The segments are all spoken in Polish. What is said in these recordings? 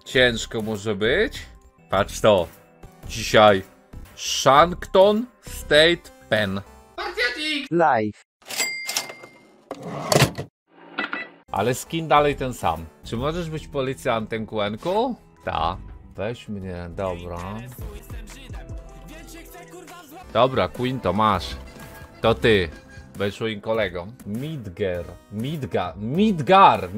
Ciężko może być. Patrz to. Dzisiaj Shanghton State Pen. Live. Ale skin dalej ten sam. Czy możesz być policjantem, Kłenku? Ta. Weź mnie, dobra. Dobra, Quinto, masz. To ty. Będziesz moim kolegą. Midgar,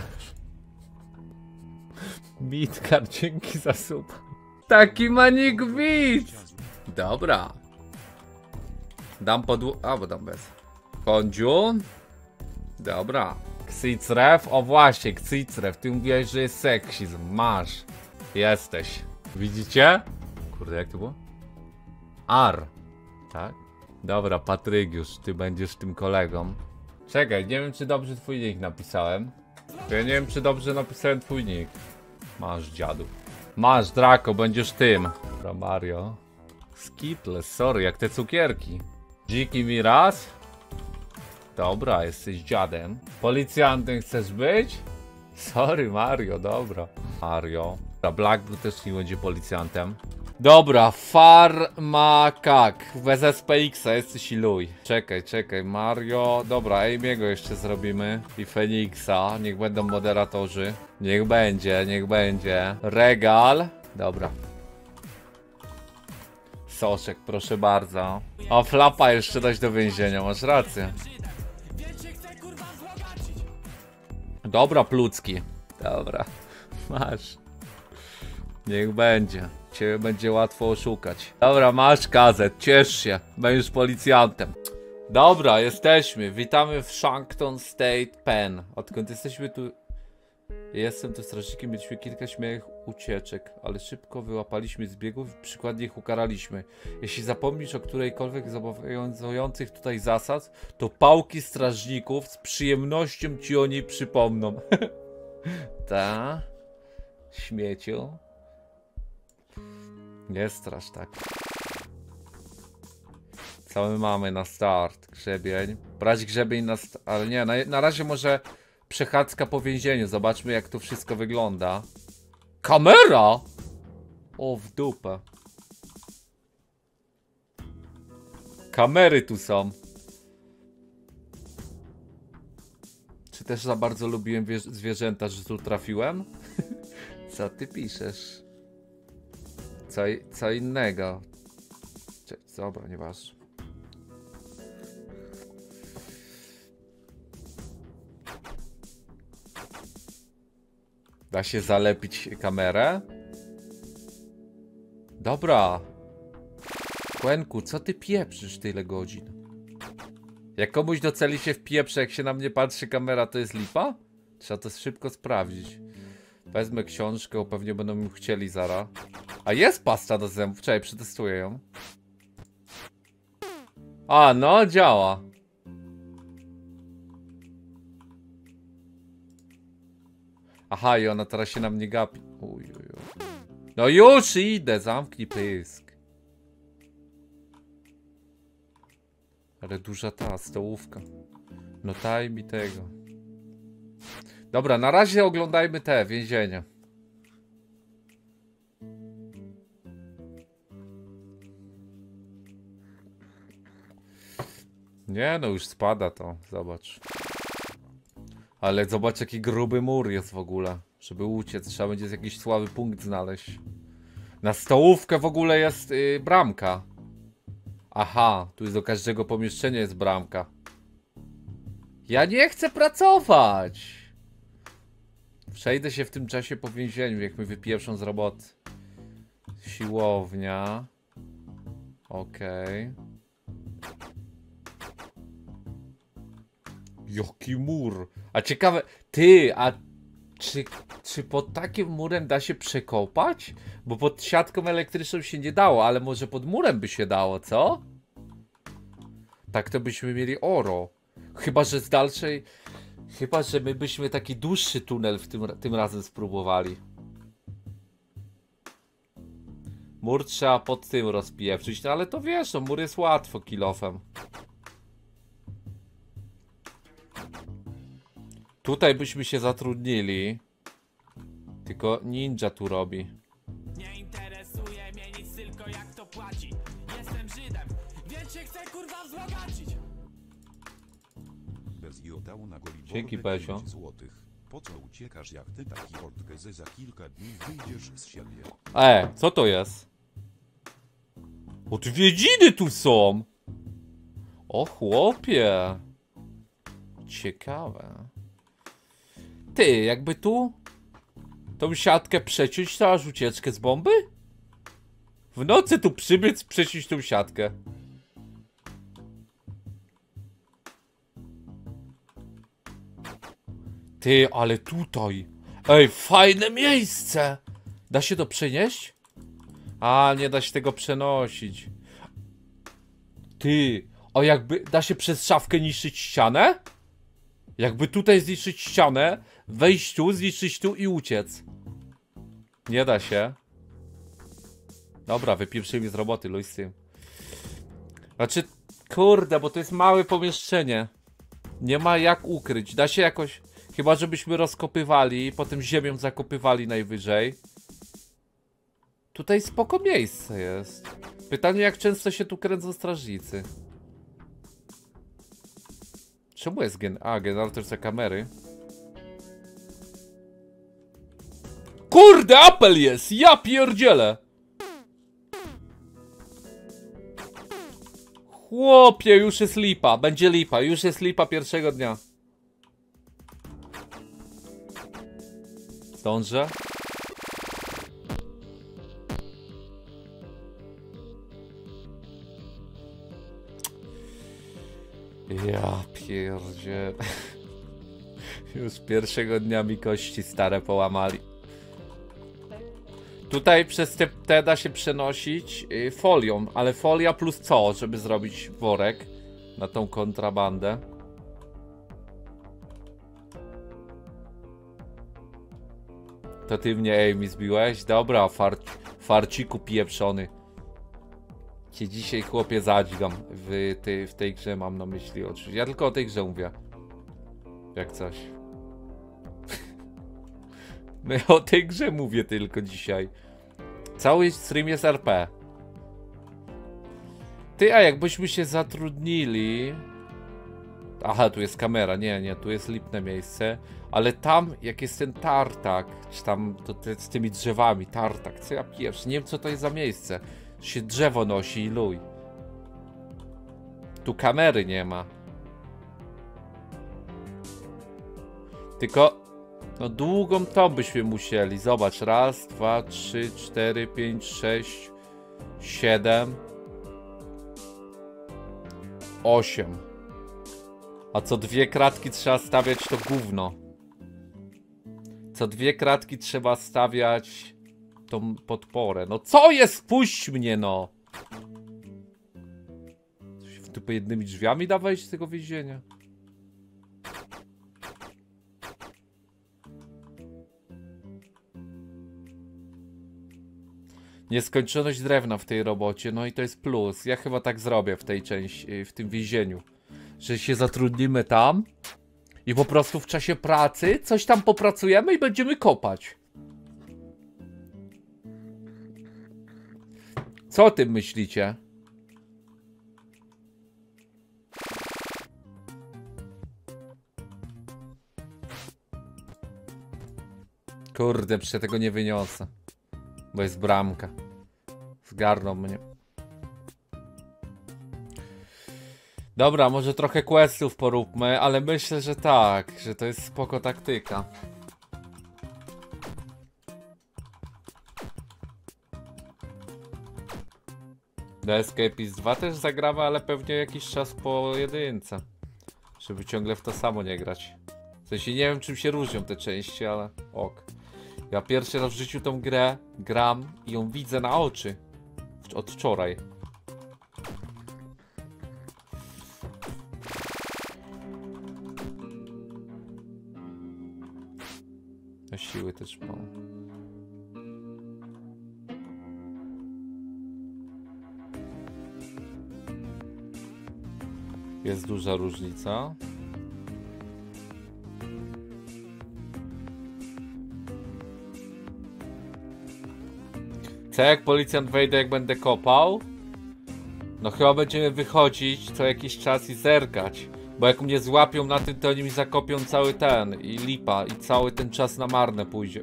dzięki za sub. Taki manik widz. Dobra. Dam bo dam bez. Kondziu. Dobra. Ksicref, o właśnie, Ksicref. Ty mówiłeś, że jest seksizm. Masz. Jesteś. Widzicie? Kurde, jak to było? Ar. Tak? Dobra, Patrygiusz, ty będziesz tym kolegą. Czekaj, nie wiem, czy dobrze twój nick napisałem. Ja nie wiem, czy dobrze napisałem twój nick. Masz, dziadu. Masz, Draco, będziesz tym. Dobra, Mario. Skittles, sorry, jak te cukierki. Dziki mi raz. Dobra, jesteś dziadem. Policjantem chcesz być? Sorry, Mario, dobra. Mario. Black Blue też nie będzie policjantem. Dobra, Farmakak. Bez SPX-a jesteś iluj. Czekaj, Mario. Dobra, Amy'ego jeszcze zrobimy. I Feniksa. Niech będą moderatorzy. Niech będzie. Regal. Dobra. Soszek, proszę bardzo. O, Flapa jeszcze dać do więzienia, masz rację. Dobra, Plucki. Dobra, masz. Niech będzie. Ciebie będzie łatwo oszukać. Dobra, masz kazet, ciesz się. Będziesz policjantem. Dobra, jesteśmy. Witamy w Shanghton State Pen. Odkąd jesteśmy tu... Jestem tu strażnikiem, mieliśmy kilka śmiałych ucieczek, ale szybko wyłapaliśmy z biegów i przykładnie ich ukaraliśmy. Jeśli zapomnisz o którejkolwiek z obowiązujących tutaj zasad, to pałki strażników z przyjemnością ci o niej przypomną. Ta? Śmieciu? Nie strasz tak. Co my mamy na start? Grzebień. Brać grzebień na start. Ale nie, na razie może przechadzka po więzieniu. Zobaczmy, jak to wszystko wygląda. Kamera! O, w dupę. Kamery tu są. Czy też za bardzo lubiłem zwierzęta, że tu trafiłem? Co ty piszesz? Co innego. Dobra, nieważne. Da się zalepić kamerę? Dobra. Kłenku, co ty pieprzysz tyle godzin? Jak komuś do celi się wpieprze, jak się na mnie patrzy kamera, to jest lipa? Trzeba to szybko sprawdzić. Wezmę książkę, pewnie będą mi chcieli zara. A jest pasta do zębów, czekaj, przetestuję ją. A, no, działa. Aha, i ona teraz się na mnie gapi. Uj. No już idę, zamknij pysk. Ale duża ta stołówka. No daj mi tego. Dobra, na razie oglądajmy te więzienie. Nie no, już spada to, zobacz. Ale zobacz, jaki gruby mur jest w ogóle. Żeby uciec, trzeba będzie jakiś słaby punkt znaleźć. Na stołówkę w ogóle jest bramka. Aha, tu jest do każdego pomieszczenia jest bramka. Ja nie chcę pracować. Przejdę się w tym czasie po więzieniu, jak mi wypieprzą z roboty. Siłownia. Okej. Jaki mur. A ciekawe, ty, a czy pod takim murem da się przekopać? Bo pod siatką elektryczną się nie dało, ale może pod murem by się dało, co? Tak to byśmy mieli oro. Chyba, że z dalszej... Chyba, że my byśmy taki dłuższy tunel tym razem spróbowali. Mur trzeba pod tym rozpieprzyć, no ale to wiesz, no mur jest łatwo kilofem. Tutaj byśmy się zatrudnili. Tylko ninja tu robi. Nie interesuje mnie nic, tylko jak to płaci. Jestem Żydem, więc się chcę kurwa wzbogacić. Bez jodału na goli Dzięki, Pesio. złotych. Po co uciekasz jak ty taki ortkezę za kilka dni wyjdziesz z siebie? Co to jest? Odwiedziny tu są! O chłopie! Ciekawe. Ty, jakby tu tą siatkę przeciąć, to aż ucieczkę z bomby? W nocy tu przybiec, przeciąć tą siatkę. Ty, ale tutaj. Ej, fajne miejsce! Da się to przenieść? A, nie da się tego przenosić. Ty, a jakby da się przez szafkę niszczyć ścianę? Jakby tutaj zniszczyć ścianę, wejść tu, zniszczyć tu i uciec. Nie da się. Dobra, wypieprzyli z roboty, luj z tym. Znaczy, kurde, bo to jest małe pomieszczenie. Nie ma jak ukryć. Da się jakoś... Chyba żebyśmy rozkopywali, potem ziemią zakopywali najwyżej. Tutaj spoko miejsce jest. Pytanie, jak często się tu kręcą strażnicy. Czemu jest generator za kamery? Kurde, apel jest! Ja pierdzielę! Chłopie, już jest lipa. Będzie lipa. Już jest lipa pierwszego dnia. Zdążę? Ja pierdzie. Już pierwszego dnia mi kości stare połamali. Tutaj przez te da się przenosić folią, ale folia plus co, żeby zrobić worek na tą kontrabandę. To ty mnie Amy zbiłeś? Dobra, farciku pieprzony. Cię dzisiaj chłopie zadźgam w tej grze, mam na myśli oczywiście. Ja tylko o tej grze mówię. Jak coś. No ja o tej grze mówię tylko dzisiaj. Cały stream jest RP. Ty, a jakbyśmy się zatrudnili... Aha, tu jest kamera, nie, tu jest lipne miejsce. Ale tam, jak jest ten tartak, czy tam z tymi drzewami, tartak, co ja pierwszy, nie wiem co to jest za miejsce. Się drzewo nosi i luj. Tu kamery nie ma. Tylko, no długą to byśmy musieli. Zobacz, raz, 2, 3, 4, 5, 6, 7, 8. A co 2 kratki trzeba stawiać to gówno. Co 2 kratki trzeba stawiać tą podporę. No co jest? Puść mnie, no! Tu po jednymi drzwiami da wejść z tego więzienia. Nieskończoność drewna w tej robocie, no i to jest plus. Ja chyba tak zrobię w tej części, w tym więzieniu. Że się zatrudnimy tam i po prostu w czasie pracy coś tam popracujemy i będziemy kopać. Co o tym myślicie? Kurde, przecież tego nie wyniosę. Bo jest bramka. Zgarną mnie. Dobra, może trochę questów poróbmy, ale myślę, że tak, że to jest spoko taktyka. The Escapist 2 też zagramy, ale pewnie jakiś czas po jedynce. Żeby ciągle w to samo nie grać. W sensie nie wiem czym się różnią te części, ale ok. Ja pierwszy raz w życiu tą grę gram i ją widzę na oczy. Od wczoraj. Na siły też mam. Jest duża różnica. Co jak policjant wejdzie, jak będę kopał? No chyba będziemy wychodzić co jakiś czas i zerkać. Bo jak mnie złapią na tym, to oni mi zakopią cały ten i lipa. I cały ten czas na marne pójdzie.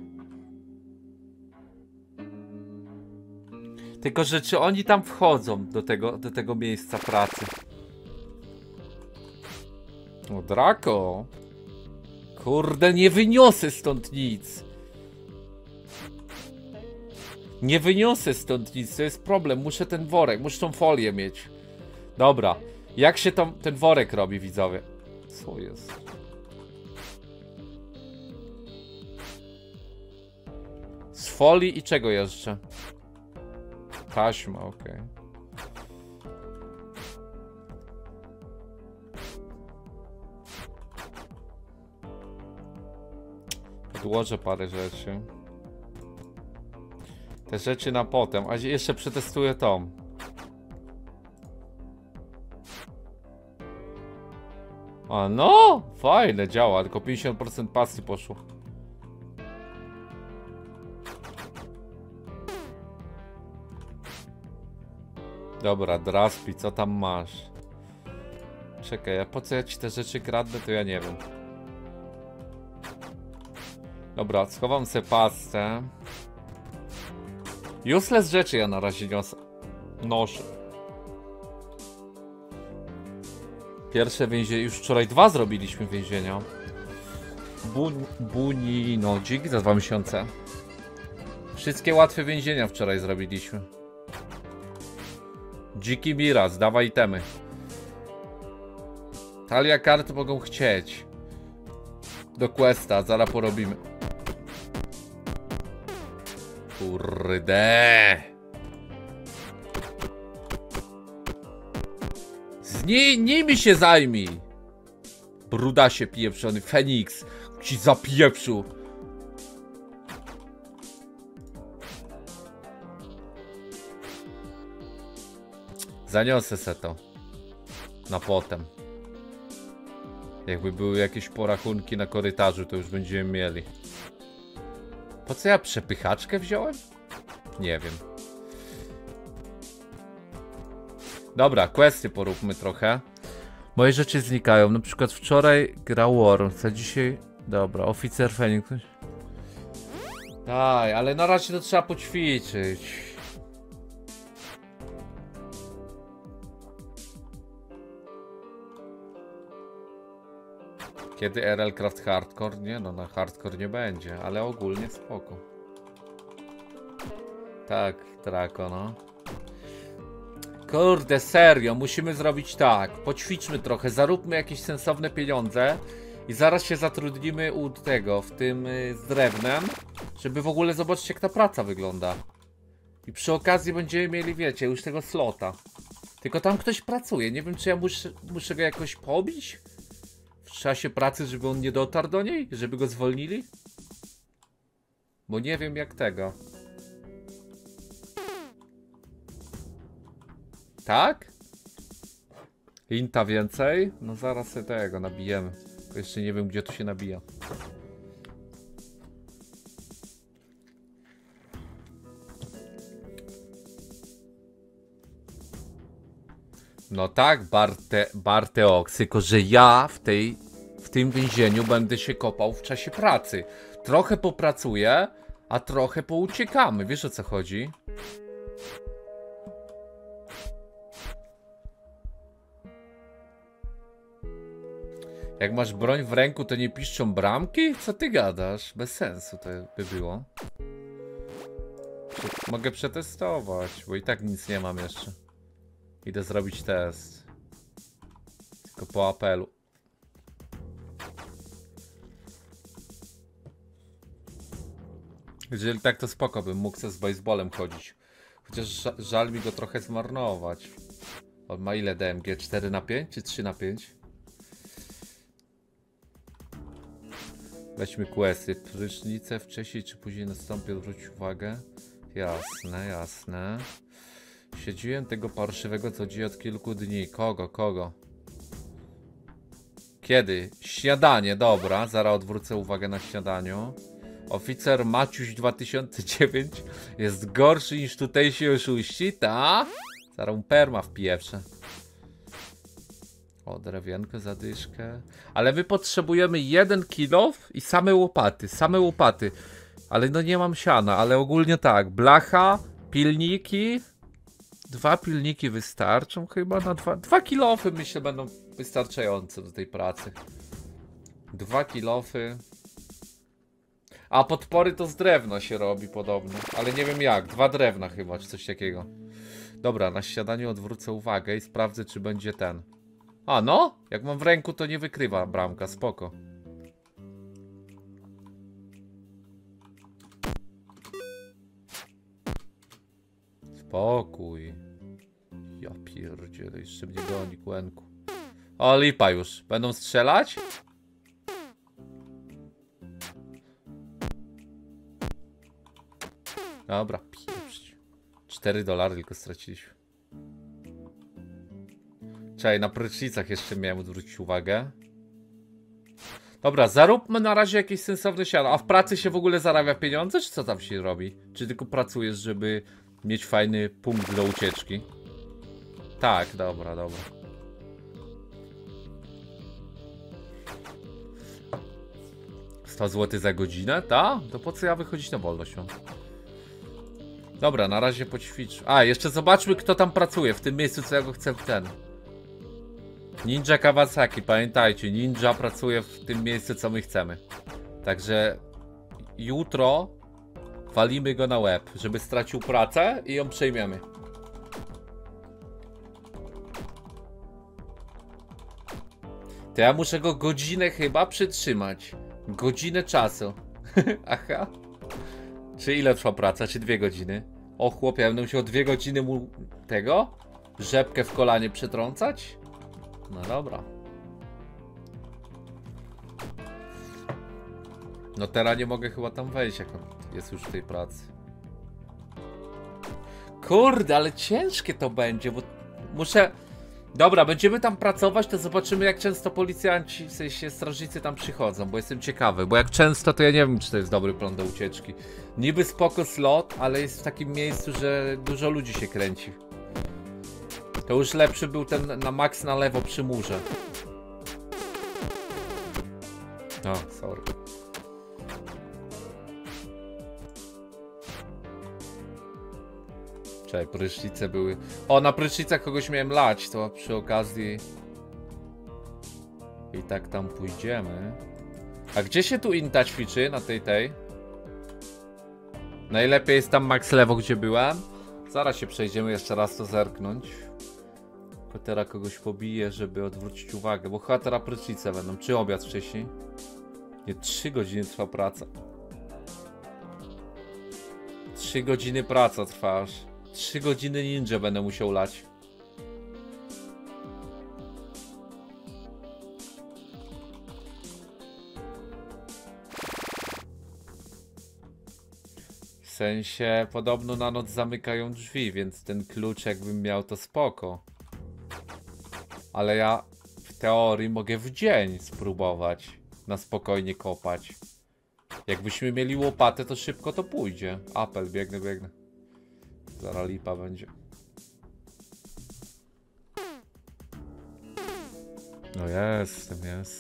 Tylko, że czy oni tam wchodzą do tego miejsca pracy? O, Draco. Kurde, nie wyniosę stąd nic. Nie wyniosę stąd nic, to jest problem. Muszę ten worek, muszę tą folię mieć. Dobra. Jak się ten worek robi, widzowie? Co jest? Z folii i czego jeszcze? Taśma, okej. Odłożę parę rzeczy. Te rzeczy na potem, a jeszcze przetestuję tą. A no, fajne, działa, tylko 50% pasji poszło. Dobra, Draspi, co tam masz? Czekaj, a po co ja ci te rzeczy kradnę, to ja nie wiem. Dobra, schowam sobie pastę. Useless rzeczy ja na razie noszę. Pierwsze więzienie, już wczoraj 2 zrobiliśmy więzienia. Buninodzik za 2 miesiące. Wszystkie łatwe więzienia wczoraj zrobiliśmy. Dziki Miraz, dawaj itemy. Talia karty mogą chcieć. Do questa, zaraz porobimy. Kurde. Nimi się zajmij. Brudasie pieprzony, Feniks. Ci zapieprzył. Zaniosę se to. Na potem. Jakby były jakieś porachunki na korytarzu, to już będziemy mieli. Po co ja przepychaczkę wziąłem? Nie wiem. Dobra, questy poróbmy trochę. Moje rzeczy znikają. Na przykład wczoraj grał War. Co dzisiaj? Dobra, oficer Feniks. Daj, ale na razie to trzeba poćwiczyć. Kiedy RL Craft Hardcore? Nie no, na Hardcore nie będzie, ale ogólnie spoko. Tak, Draco, no. Kurde, serio, musimy zrobić tak. Poćwiczmy trochę, zaróbmy jakieś sensowne pieniądze i zaraz się zatrudnimy u tego, w tym z drewnem, żeby w ogóle zobaczyć, jak ta praca wygląda. I przy okazji będziemy mieli, wiecie, już tego slota. Tylko tam ktoś pracuje, nie wiem, czy ja muszę go jakoś pobić w czasie pracy, żeby on nie dotarł do niej? Żeby go zwolnili? Bo nie wiem jak tego. Tak? Inta więcej? No zaraz sobie tego nabijemy. To jeszcze nie wiem, gdzie to się nabija. No tak, Barteox, tylko że ja w tym więzieniu będę się kopał w czasie pracy. Trochę popracuję, a trochę pouciekamy. Wiesz, o co chodzi? Jak masz broń w ręku, to nie piszczą bramki? Co ty gadasz? Bez sensu to by było. Mogę przetestować, bo i tak nic nie mam jeszcze. Idę zrobić test. Tylko po apelu. Jeżeli tak, to spoko, bym mógł sobie z baseballem chodzić. Chociaż żal mi go trochę zmarnować. On ma ile DMG? 4/5 czy 3/5? Weźmy questy. Prysznice wcześniej czy później nastąpi, odwróć uwagę. Jasne, jasne. Siedziłem tego parszywego co dzieje od kilku dni. Kogo? Kiedy? Śniadanie, dobra. Zaraz odwrócę uwagę na śniadaniu. Oficer Maciuś 2009 jest gorszy niż tutejsi oszuści, ta? Zaraz perma w pieprze. O, drewienko, zadyszkę. Ale my potrzebujemy 1 kilo i same łopaty. Ale no nie mam siana, ale ogólnie tak. Blacha, pilniki. 2 pilniki wystarczą chyba na 2 kilofy, myślę, będą wystarczające do tej pracy. 2 kilofy. A podpory to z drewna się robi podobno. Ale nie wiem jak, 2 drewna chyba, czy coś takiego. Dobra, na śniadaniu odwrócę uwagę i sprawdzę, czy będzie ten. A no, jak mam w ręku, to nie wykrywa bramka, spoko. Spokój. Ja pierdzielę, jeszcze mnie goni, kłęku. O, lipa już. Będą strzelać? Dobra, pieprz. $4 tylko straciliśmy. Czekaj, na prysznicach jeszcze miałem odwrócić uwagę. Dobra, zaróbmy na razie jakieś sensowne siano. A w pracy się w ogóle zarabia pieniądze, czy co tam się robi? Czy tylko pracujesz, żeby mieć fajny punkt do ucieczki? Tak, dobra. 100 zł za godzinę, ta? To po co ja wychodzić na wolność mam? Dobra, na razie poćwicz. A, jeszcze zobaczmy, kto tam pracuje w tym miejscu, co ja go chcę w ten. Ninja Kawasaki, pamiętajcie, Ninja pracuje w tym miejscu, co my chcemy. Także jutro walimy go na łeb, żeby stracił pracę i ją przejmiemy. To ja muszę go godzinę chyba przytrzymać. Godzinę czasu. Aha. Czy ile trwa praca? Czy 2 godziny? O chłopie, ja będę musiał 2 godziny mu tego? Rzepkę w kolanie przetrącać? No dobra. No teraz nie mogę chyba tam wejść, jak on jest już w tej pracy. Kurde, ale ciężkie to będzie, bo muszę... Dobra, będziemy tam pracować, to zobaczymy, jak często policjanci, w sensie strażnicy tam przychodzą, bo jestem ciekawy, bo jak często, to ja nie wiem, czy to jest dobry plan do ucieczki. Niby spoko slot, ale jest w takim miejscu, że dużo ludzi się kręci. To już lepszy był ten na max na lewo przy murze. O, sorry. Czekaj, prysznice były... O, na prysznicach kogoś miałem lać, to przy okazji... I tak tam pójdziemy. A gdzie się tu Inta ćwiczy? Na tej? Najlepiej jest tam max lewo, gdzie byłem. Zaraz się przejdziemy jeszcze raz to zerknąć. Tylko teraz kogoś pobiję, żeby odwrócić uwagę, bo chyba teraz prysznice będą. Czy obiad wcześniej? Nie, 3 godziny trwa praca. 3 godziny praca trwa aż. 3 godziny ninja będę musiał lać. W sensie podobno na noc zamykają drzwi, więc ten klucz jakbym miał to spoko. Ale ja w teorii mogę w dzień spróbować na spokojnie kopać. Jakbyśmy mieli łopatę, to szybko to pójdzie. Apel, biegnę. Zaraz lipa będzie. No jest.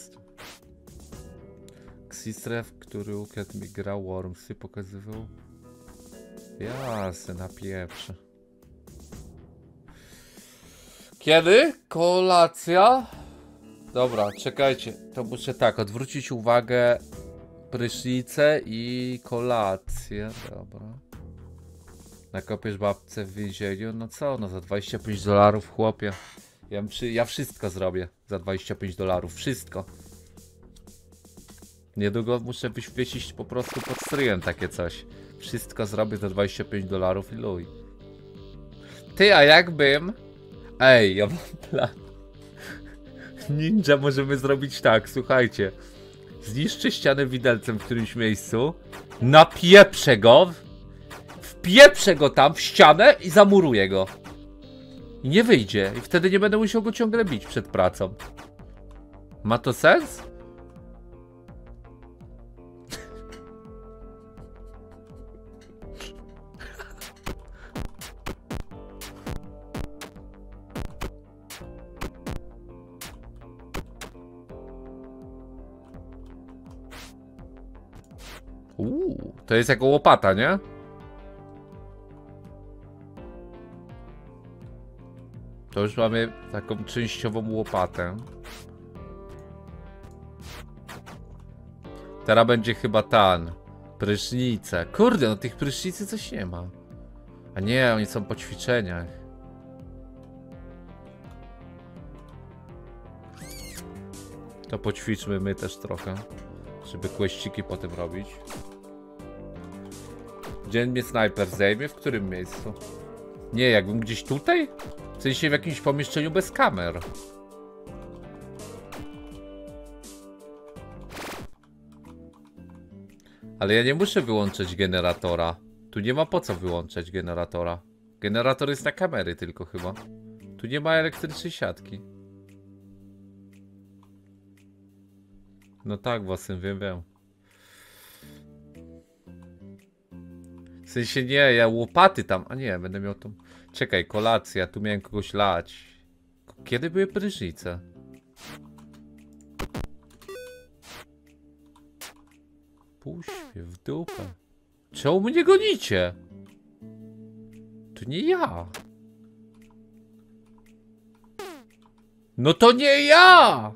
Xisref, który ukradł mi gra Wormsy, pokazywał. Jasne, na pieprze. Kiedy? Kolacja? Dobra, czekajcie. To muszę tak, odwrócić uwagę. Prysznice i kolację. Dobra. Nakopiesz babce w więzieniu? No co? No za $25, chłopie. Ja wszystko zrobię za $25. Wszystko. Niedługo muszę wyświecić po prostu pod stryjem takie coś. Wszystko zrobię za $25 i luj. Ty, a jakbym... Ej, ja mam plan. Ninja, możemy zrobić tak, słuchajcie. Zniszczę ścianę widelcem w którymś miejscu. Napieprzę go. Wpieprzę go tam w ścianę i zamuruję go. I nie wyjdzie. I wtedy nie będę musiał go ciągle bić przed pracą. Ma to sens? To jest jako łopata, nie? To już mamy taką częściową łopatę. Teraz będzie chyba tan. Prysznice. Kurde, no tych prysznicy coś nie ma. A nie, oni są po ćwiczeniach. To poćwiczmy my też trochę. Żeby kłeściki potem robić. Gdzie mnie snajper zajmie? W którym miejscu? Nie, jakbym gdzieś tutaj? W sensie w jakimś pomieszczeniu bez kamer. Ale ja nie muszę wyłączać generatora. Tu nie ma po co wyłączać generatora. Generator jest na kamery tylko chyba. Tu nie ma elektrycznej siatki. No tak, własnym wiem. W sensie nie, ja łopaty tam... A nie, będę miał tą... Czekaj, kolacja, tu miałem kogoś lać. Kiedy były prysznice? Puść mnie w dupę. Czemu mnie gonicie? To nie ja. No to nie ja!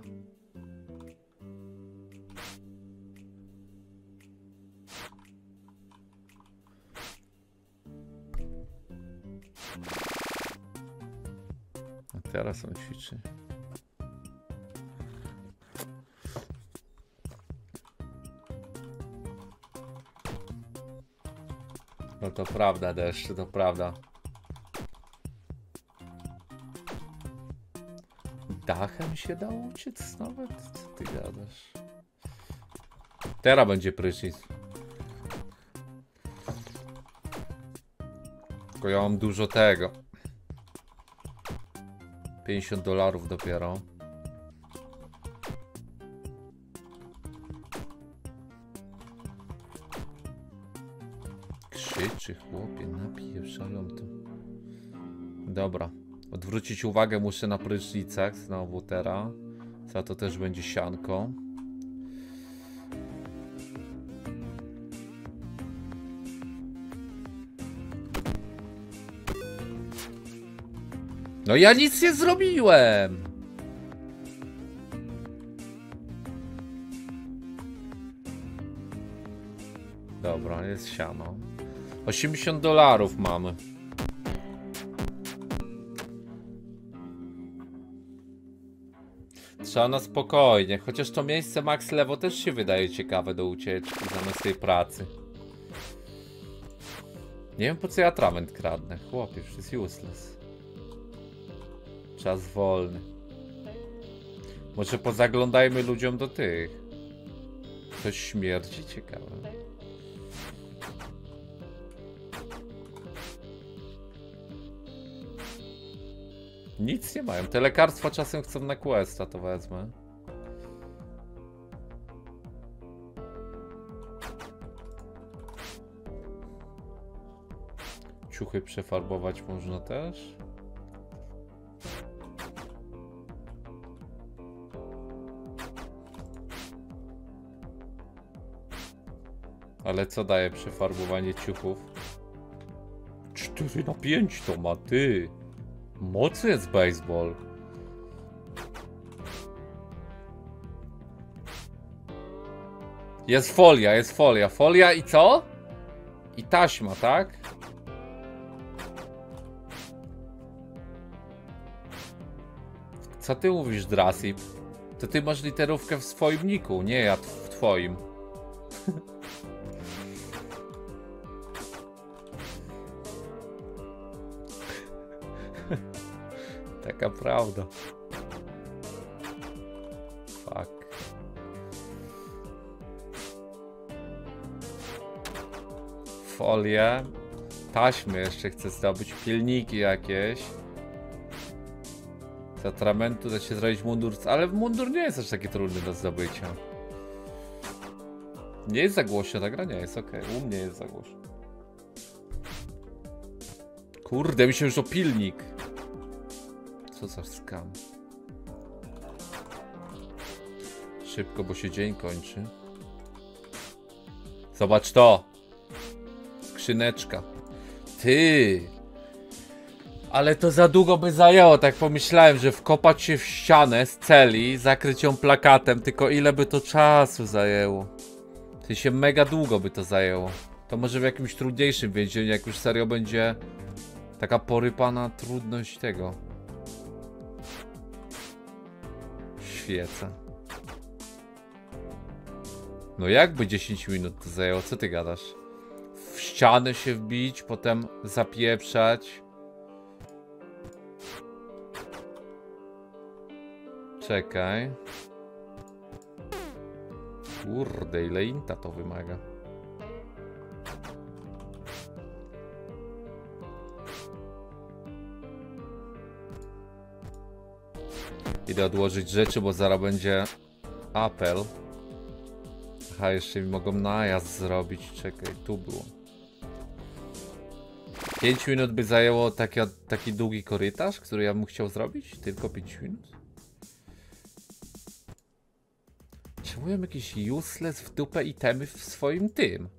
A teraz są ćwiczenia. No to prawda, deszcz, to prawda. Dachem się dało uciec nawet? Co ty gadasz? Teraz będzie prysznic. Tylko ja mam dużo tego. $50 dopiero. Krzyczy chłopie, napieprzają to. Dobra. Odwrócić uwagę muszę na prysznicach znowu teraz. Za to też będzie sianko. No ja nic nie zrobiłem! Dobra, jest siano. $80 mamy. Trzeba na spokojnie, chociaż to miejsce Max Lewo też się wydaje ciekawe do ucieczki zamiast tej pracy. Nie wiem po co ja atrament kradnę, chłopie, już jest useless. Czas wolny. Może pozaglądajmy ludziom do tych. Coś śmierdzi? Ciekawe. Nic nie mają. Te lekarstwa czasem chcą na questa, to wezmę. Ciuchy przefarbować można też. Ale co daje przefarbowanie ciuchów? 4 na 5 to ma, ty. Mocny jest baseball. Jest folia, jest folia. Folia i co? I taśma, tak? Co ty mówisz, Drasip? To ty masz literówkę w swoim niku, nie ja w twoim. Taka prawda. Fuck. Folię. Taśmy jeszcze chcę zdobyć. Pilniki jakieś. Z atramentu da się zrobić mundur. Ale mundur nie jest aż taki trudny do zdobycia. Nie jest za głośno, ta gra nie jest ok. U mnie jest za głośno. Kurde, myślę już o pilnik. Co za skam. Szybko, bo się dzień kończy. Zobacz to. Skrzyneczka. Ty. Ale to za długo by zajęło, tak pomyślałem, że wkopać się w ścianę z celi, zakryć ją plakatem, tylko ile by to czasu zajęło? W sensie mega długo by to zajęło. To może w jakimś trudniejszym więzieniu, jak już serio będzie taka porypana trudność tego. Świeca. No jakby 10 minut to zajęło? Co ty gadasz? W ścianę się wbić, potem zapieprzać. Czekaj. Kurde, ile inta to wymaga. Idę odłożyć rzeczy, bo zaraz będzie apel. Aha, jeszcze mi mogą najazd zrobić. Czekaj, tu było. 5 minut by zajęło taki długi korytarz, który ja bym chciał zrobić? Tylko 5 minut? Czemu mam jakieś useless w dupę itemy w swoim tym?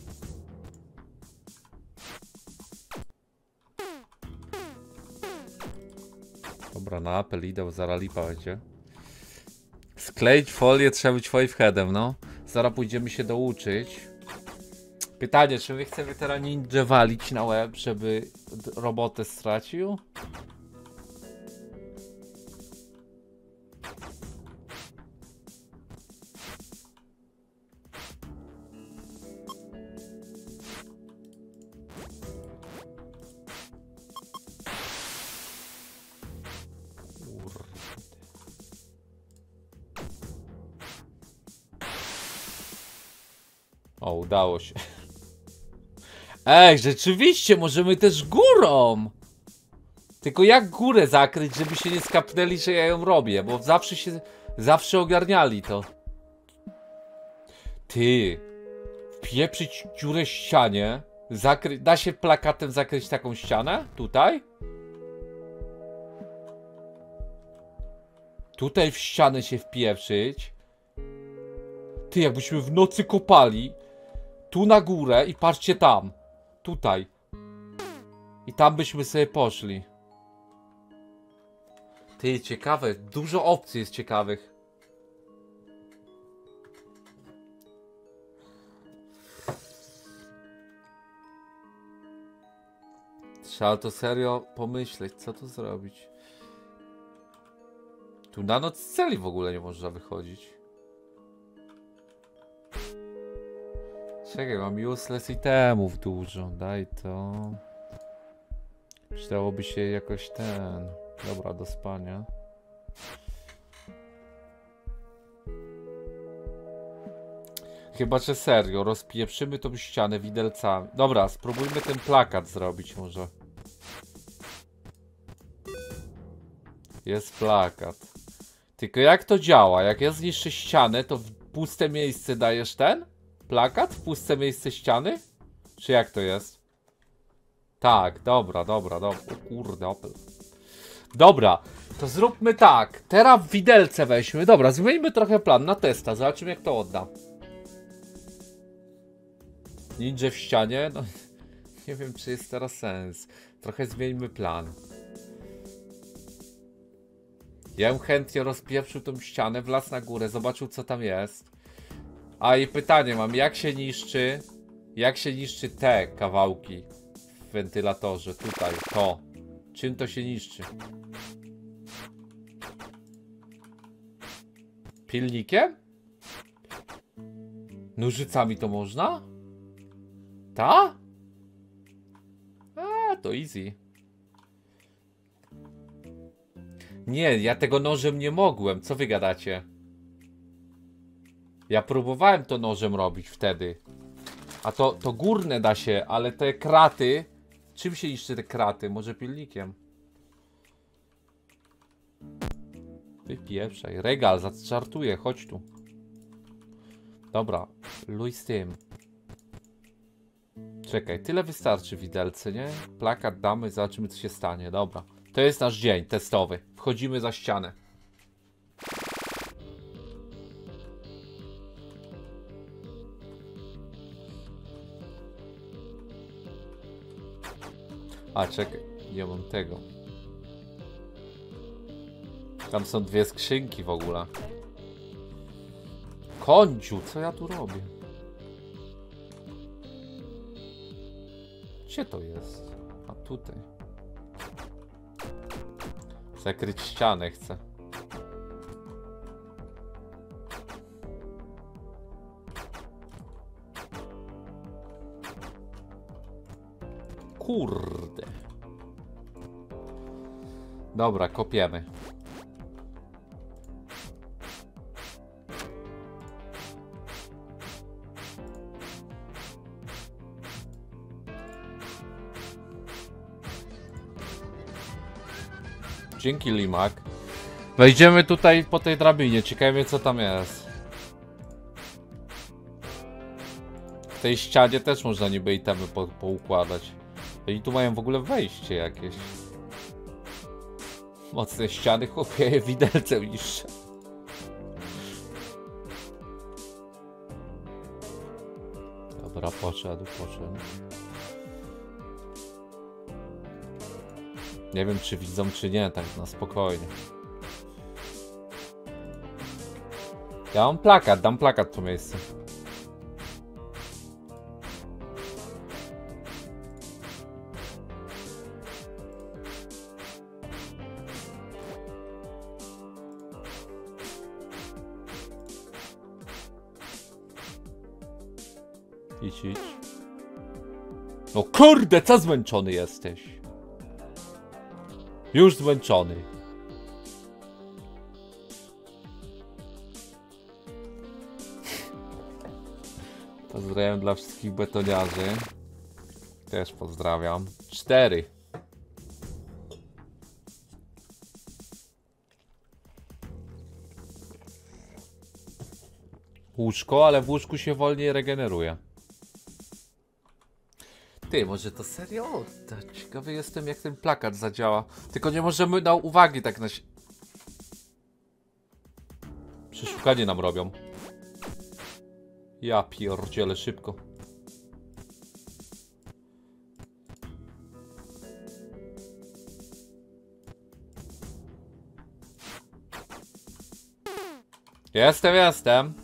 Dobra, na apel idę, bo zaraz lipa będzie. Skleić folię trzeba być fiveheadem, no. Zaraz pójdziemy się douczyć. Pytanie, czy my chcemy teraz ninja walić na łeb, żeby robotę stracił? O, udało się. Ej, rzeczywiście, możemy też górą. Tylko jak górę zakryć, żeby się nie skapnęli, że ja ją robię, bo zawsze ogarniali to. Ty, wpieprzyć dziurę w ścianie, da się plakatem zakryć taką ścianę? Tutaj? Tutaj w ścianę się wpieprzyć. Ty, jakbyśmy w nocy kopali. Tu na górę i patrzcie tam. Tutaj. I tam byśmy sobie poszli. Ty, ciekawe. Dużo opcji jest ciekawych. Trzeba to serio pomyśleć, co tu zrobić. Tu na noc z celi w ogóle nie można wychodzić. Czekaj, mam useless itemów dużo. Daj to. Przydałoby się jakoś ten. Dobra, do spania. Chyba, że serio, rozpieprzymy tą ścianę widelcami. Dobra, spróbujmy ten plakat zrobić może. Jest plakat. Tylko jak to działa? Jak ja zniszczę ścianę, to w puste miejsce dajesz ten? Plakat? W puste miejsce ściany? Czy jak to jest? Tak, dobra. O kurde, Opel. Dobra, to zróbmy tak. Teraz widelce weźmy. Dobra, zmieńmy trochę plan na testa. Zobaczymy, jak to odda. Ninja w ścianie? No, nie wiem, czy jest teraz sens. Trochę zmieńmy plan. Ja bym chętnie rozpieprzył tą ścianę, wlazł na górę, zobaczył, co tam jest. A i pytanie mam, jak się niszczy te kawałki w wentylatorze, tutaj, to. Czym to się niszczy? Pilnikiem? Nożycami to można? Ta? A, to easy. Nie, ja tego nożem nie mogłem, co wy gadacie? Ja próbowałem to nożem robić wtedy. A to górne da się, ale te kraty... Czym się niszczy te kraty? Może pilnikiem? Wypieprzaj. Regal, żartuję, chodź tu. Dobra, luj z tym. Czekaj, tyle wystarczy widelce, nie? Plakat damy, zobaczymy, co się stanie. Dobra, to jest nasz dzień testowy. Wchodzimy za ścianę. A czekaj, nie mam tego. Tam są dwie skrzynki w ogóle. Kądziu, co ja tu robię? Gdzie to jest? A tutaj. Zakryć ścianę chcę. Kurde. Dobra, kopiemy. Dzięki, Limak. Wejdziemy tutaj po tej drabinie. Ciekawe, co tam jest. W tej ścianie też można niby itemy poukładać. I tu mają w ogóle wejście jakieś. Mocne ściany, chłopie, widelcem niższe. Dobra, poszedł. Nie wiem, czy widzą, czy nie, tak na spokojnie. Ja mam plakat, dam plakat w to miejsce. Idź. No kurde, co zmęczony jesteś? Już zmęczony. Pozdrawiam dla wszystkich betoniarzy. Też pozdrawiam. 4. Łóżko, ale w łóżku się wolniej regeneruje. Ty, może to serio oddać? Ciekawy jestem, jak ten plakat zadziała. Tylko nie możemy na uwagi tak na... Przeszukanie nam robią. Ja pierdzielę szybko. Jestem.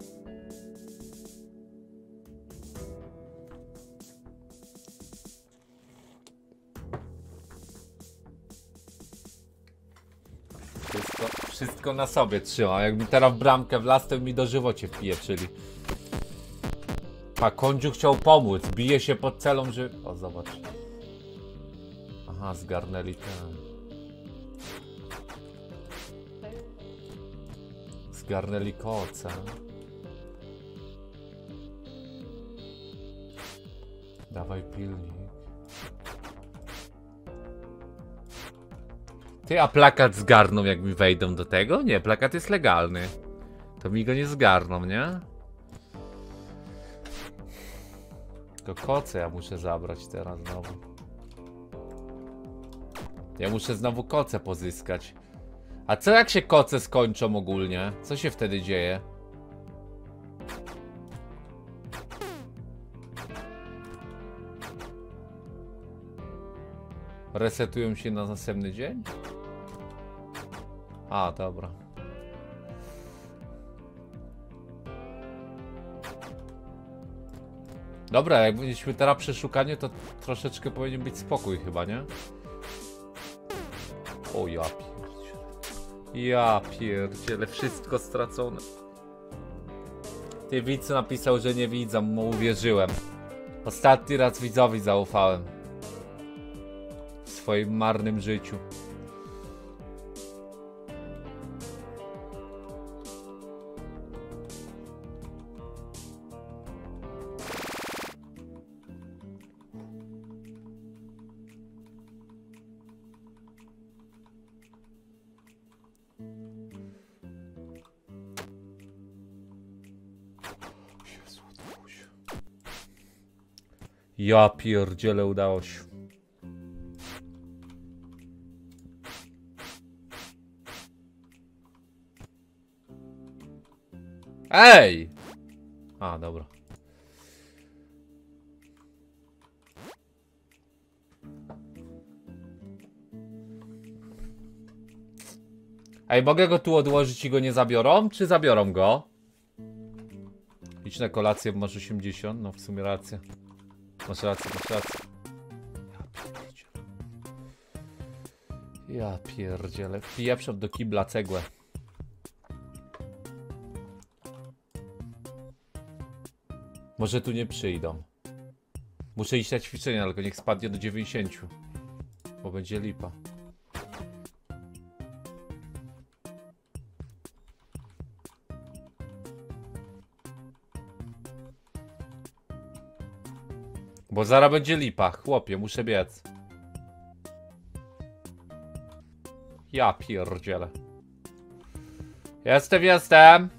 Wszystko na sobie trzymam. Jak mi teraz w bramkę wlazł, to mi dożywocie wpieprzyli. A Kądziu chciał pomóc. Bije się pod celą, że... O, zobacz. Aha, zgarnęli ten. Zgarnęli koce. Dawaj pilnik. Ty, a plakat zgarną, jak mi wejdą do tego? Nie, plakat jest legalny. To mi go nie zgarną, nie? Tylko koce ja muszę zabrać teraz znowu. Ja muszę znowu koce pozyskać. A co jak się koce skończą ogólnie? Co się wtedy dzieje? Resetują się na następny dzień? A, dobra. Dobra, jak mieliśmy teraz przeszukanie, to troszeczkę powinien być spokój chyba, nie? O ja pierdzielę. Ja pierdzielę, wszystko stracone. Ty, widz napisał, że nie widzę, mu uwierzyłem. Ostatni raz widzowi zaufałem. W swoim marnym życiu. Ja pierdzielę, udało się. Ej! A, dobra. Ej, mogę go tu odłożyć i go nie zabiorą? Czy zabiorą go? Idź na kolację, bo masz 80. No w sumie rację. Masz rację, masz rację. Ja pierdzielę. Wpieprzam do kibla cegłę. Może tu nie przyjdą. Muszę iść na ćwiczenia, tylko niech spadnie do 90. Bo będzie lipa. Bo zaraz będzie lipa, chłopie, muszę biec. Ja pierdzielę. Jestem.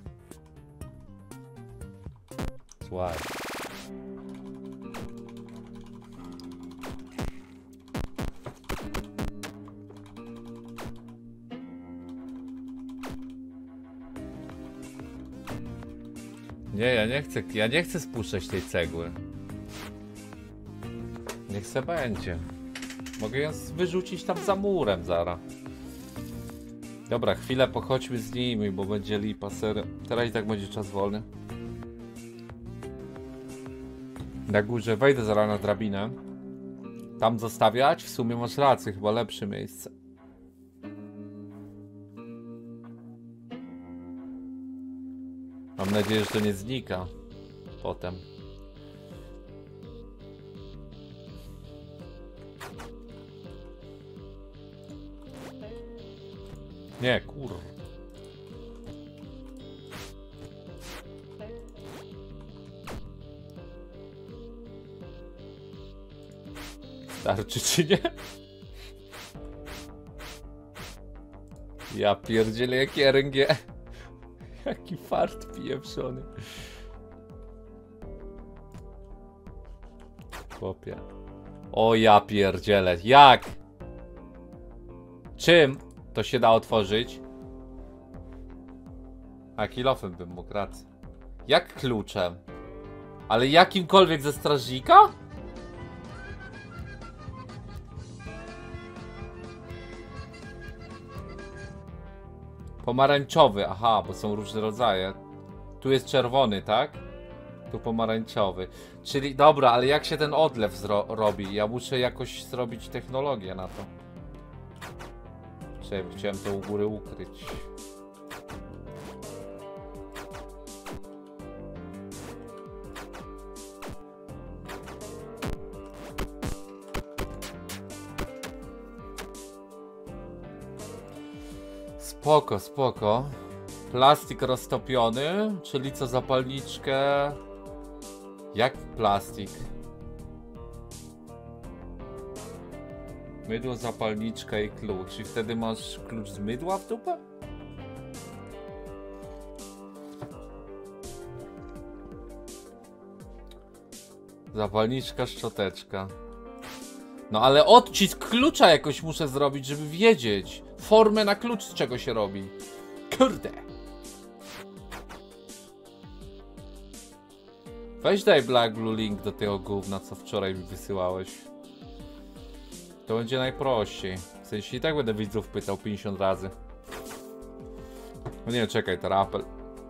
Słuchaj. Nie, ja nie chcę spuszczać tej cegły. Niech se będzie. Mogę ją wyrzucić tam za murem zaraz. Dobra, chwilę pochodźmy z nimi, bo będzie lipa, serio. Teraz i tak będzie czas wolny. Na górze wejdę zaraz na drabinę. Tam zostawiać? W sumie masz rację, chyba lepsze miejsce. Mam nadzieję, że to nie znika potem. Nie, kur... Starczy czy nie? Ja pierdzielę, jakie RNG. Jaki fart pieprzony. Chłopie. O ja pierdzielę. Jak? Czym to się da otworzyć? A kilofem bym mógł, rację. Jak kluczem? Ale jakimkolwiek ze strażnika? Pomarańczowy, aha, bo są różne rodzaje. Tu jest czerwony, tak? Tu pomarańczowy. Czyli, dobra, ale jak się ten odlew robi? Ja muszę jakoś zrobić technologię na to. Czekaj, chciałem to u góry ukryć. Spoko, spoko. Plastik roztopiony, czyli co, zapalniczkę? Jak plastik? Mydło, zapalniczka i klucz. I wtedy masz klucz z mydła w dupę? Zapalniczka, szczoteczka. No ale odcisk klucza jakoś muszę zrobić, żeby wiedzieć. Formę na klucz, z czego się robi. Kurde. Weź daj Black Blue link do tego gówna, co wczoraj mi wysyłałeś. To będzie najprościej. W sensie i tak będę widzów pytał 50 razy. No nie, czekaj, to rapel.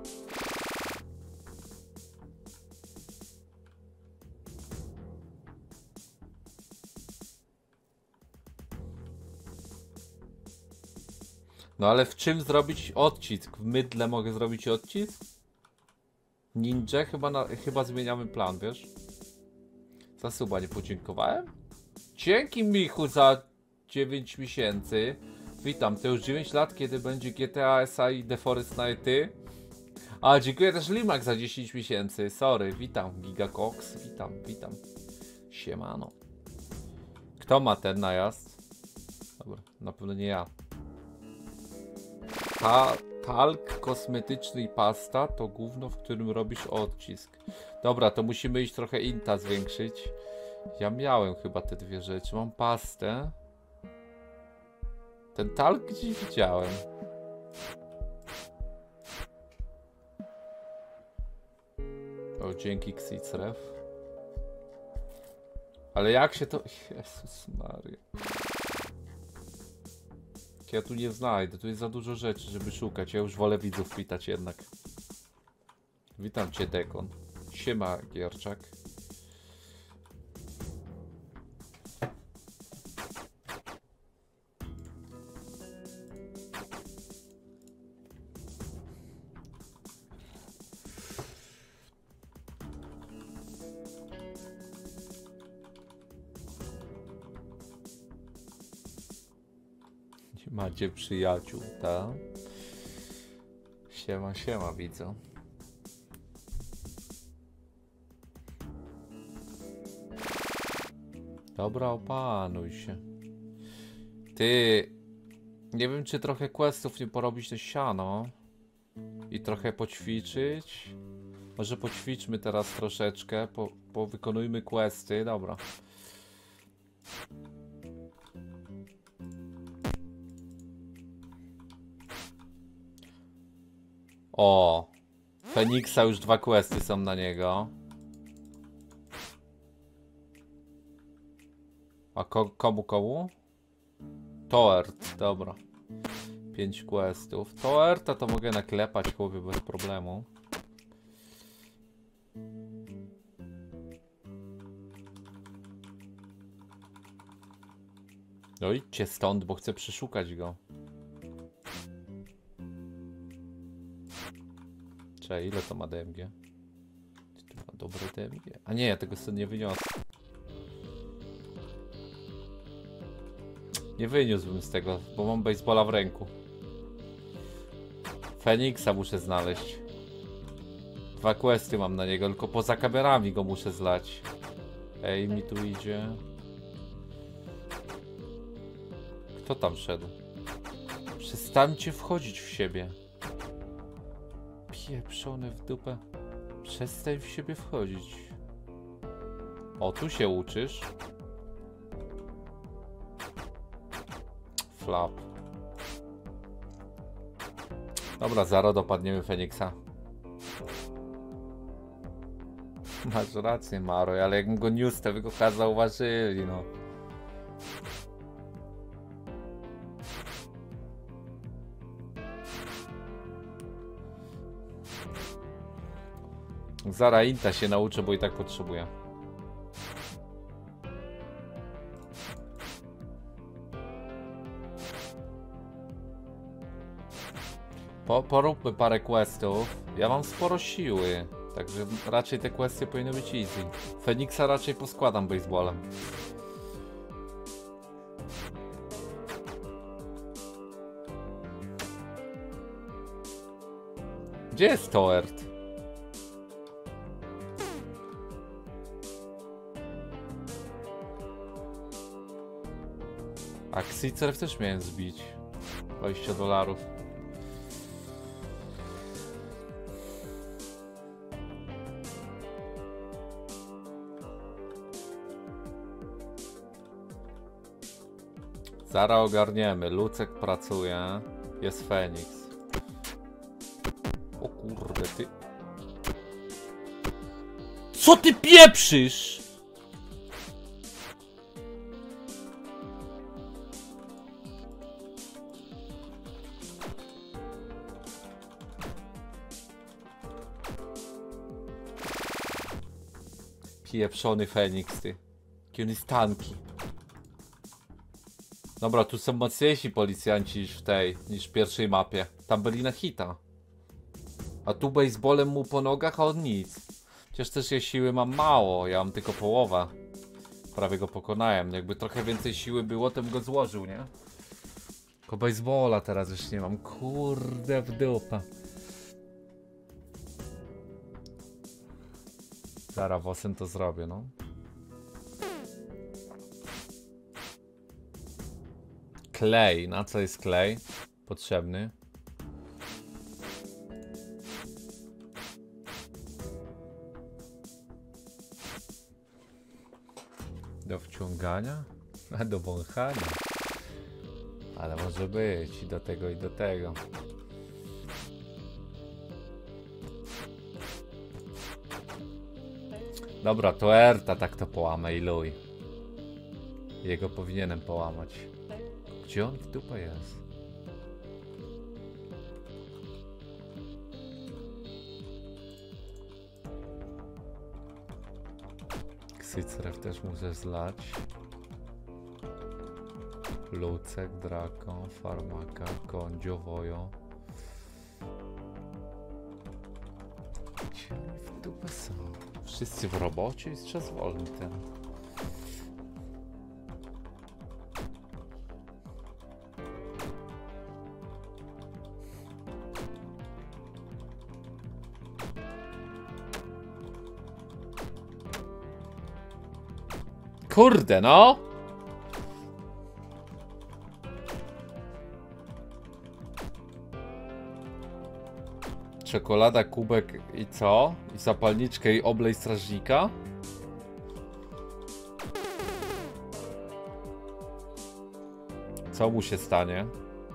No ale w czym zrobić odcisk? W mydle mogę zrobić odcisk? Ninja? Chyba zmieniamy plan, wiesz? Za suba nie podziękowałem? Dzięki Michu za 9 miesięcy. Witam, to już 9 lat, kiedy będzie GTA SI The Forest Nighty. A, dziękuję też Limak za 10 miesięcy. Sorry, witam Gigacox, witam. Siemano. Kto ma ten najazd? Dobra, na pewno nie ja. Talk kosmetyczny i pasta to gówno, w którym robisz odcisk. Dobra, to musimy iść trochę inta zwiększyć. Ja miałem chyba te dwie rzeczy. Mam pastę. Ten talk gdzieś widziałem. O, dzięki Xicref. Ale jak się to... Jezus Maria. Ja tu nie znajdę, tu jest za dużo rzeczy, żeby szukać. Ja już wolę widzów witać jednak. Witam cię, Dekon. Siema, Gierczak. Macie przyjaciół, tak? Siema, siema, widzę. Dobra, opanuj się. Ty... Nie wiem, czy trochę questów nie porobić na siano. I trochę poćwiczyć. Może poćwiczmy teraz troszeczkę. Wykonujmy questy, dobra. O, Feniksa już 2 questy są na niego. A komu? Toert, dobra. 5 questów. Toerta to mogę naklepać chłopie bez problemu. No idźcie stąd, bo chcę przeszukać go. Czekaj, ile to ma DMG? To ma dobre DMG. A nie, ja tego sobie nie wyniosę. Nie wyniósłbym z tego, bo mam baseballa w ręku. Feniksa muszę znaleźć. 2 questy mam na niego, tylko poza kamerami go muszę zlać. Ej, mi tu idzie. Kto tam szedł? Przestańcie wchodzić w siebie. Pieprzony w dupę. Przestań w siebie wchodzić. O, tu się uczysz. Flap. Dobra, zaraz dopadniemy Feniksa. Masz rację, Maroj, ale jakbym go niósł, to by go zauważyli, no. Zara Inta się nauczę, bo i tak potrzebuję. Poróbmy parę questów. Ja mam sporo siły, także raczej te questy powinny być easy. Feniksa raczej poskładam baseballem. Gdzie jest Toert? A Xicerf też miałem zbić. $20. Zaraz ogarniemy. Lucek pracuje. Jest Feniks. O kurde, ty... Co ty pieprzysz? Pieprzony Feniks, ty. Jaki on jest tanki. Dobra, tu są mocniejsi policjanci niż w pierwszej mapie. Tam byli na hita. A tu baseballem mu po nogach, a on nic. Chociaż też ja siły mam mało, ja mam tylko połowę. Prawie go pokonałem. Jakby trochę więcej siły było, to bym go złożył, nie? Tylko baseballa teraz już nie mam. Kurde w dupę. Zaraz wosem to zrobię, no. Klej. Na co jest klej? Potrzebny. Do wciągania? A do wąchania. Ale może być i do tego, i do tego. Dobra, to Erta tak to połamę i luj. Jego powinienem połamać. Gdzie on w dupę jest? Xycrew też muszę zlać. Lucek, Drakon, Farmaka, Kondzio, Wojo. Gdzie oni w dupę są? Wszyscy w robocie, jest czas wolny ten. Kurde, no! Czekolada, kubek i co? I zapalniczkę i oblej strażnika? Co mu się stanie?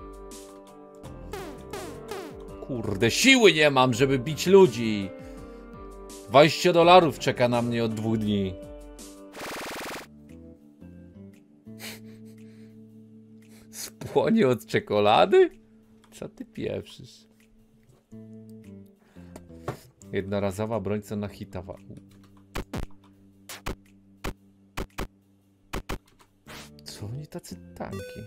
Kurde, siły nie mam, żeby bić ludzi! $20 czeka na mnie od 2 dni. Spłonie od czekolady? Co ty pieprzysz? Jednorazowa broń, co na hita. Co oni tacy tanki?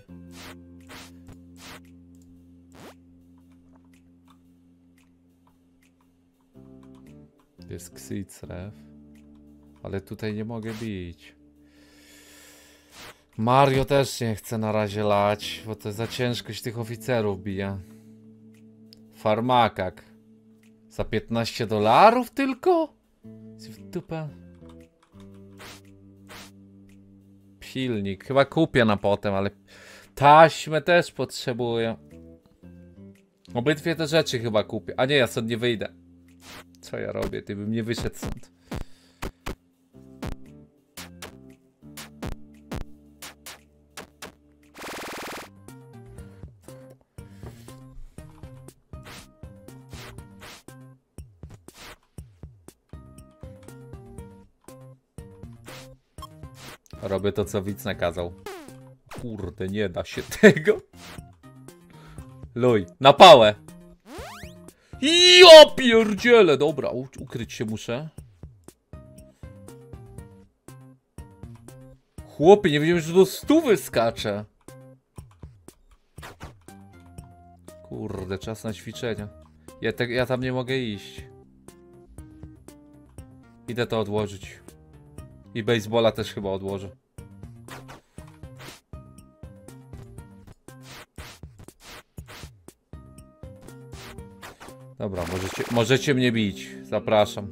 Jest Xycrew. Ale tutaj nie mogę bić. Mario też nie chce na razie lać, bo to za ciężkość tych oficerów bije. Farmakak. Za $15 tylko? W dupę. Pilnik. Chyba kupię na potem, ale taśmę też potrzebuję. Obydwie te rzeczy chyba kupię. A nie, ja stąd nie wyjdę. Co ja robię? Ty bym nie wyszedł stąd. Robię to, co widz nakazał. Kurde, nie da się tego. Luj, na pałę. Ja pierdzielę. Dobra, ukryć się muszę. Chłopie, nie wiedziałem, że do 100 wyskacze. Kurde, czas na ćwiczenia. Ja tam nie mogę iść. Idę to odłożyć. I baseballa też chyba odłożę. Dobra, możecie mnie bić. Zapraszam.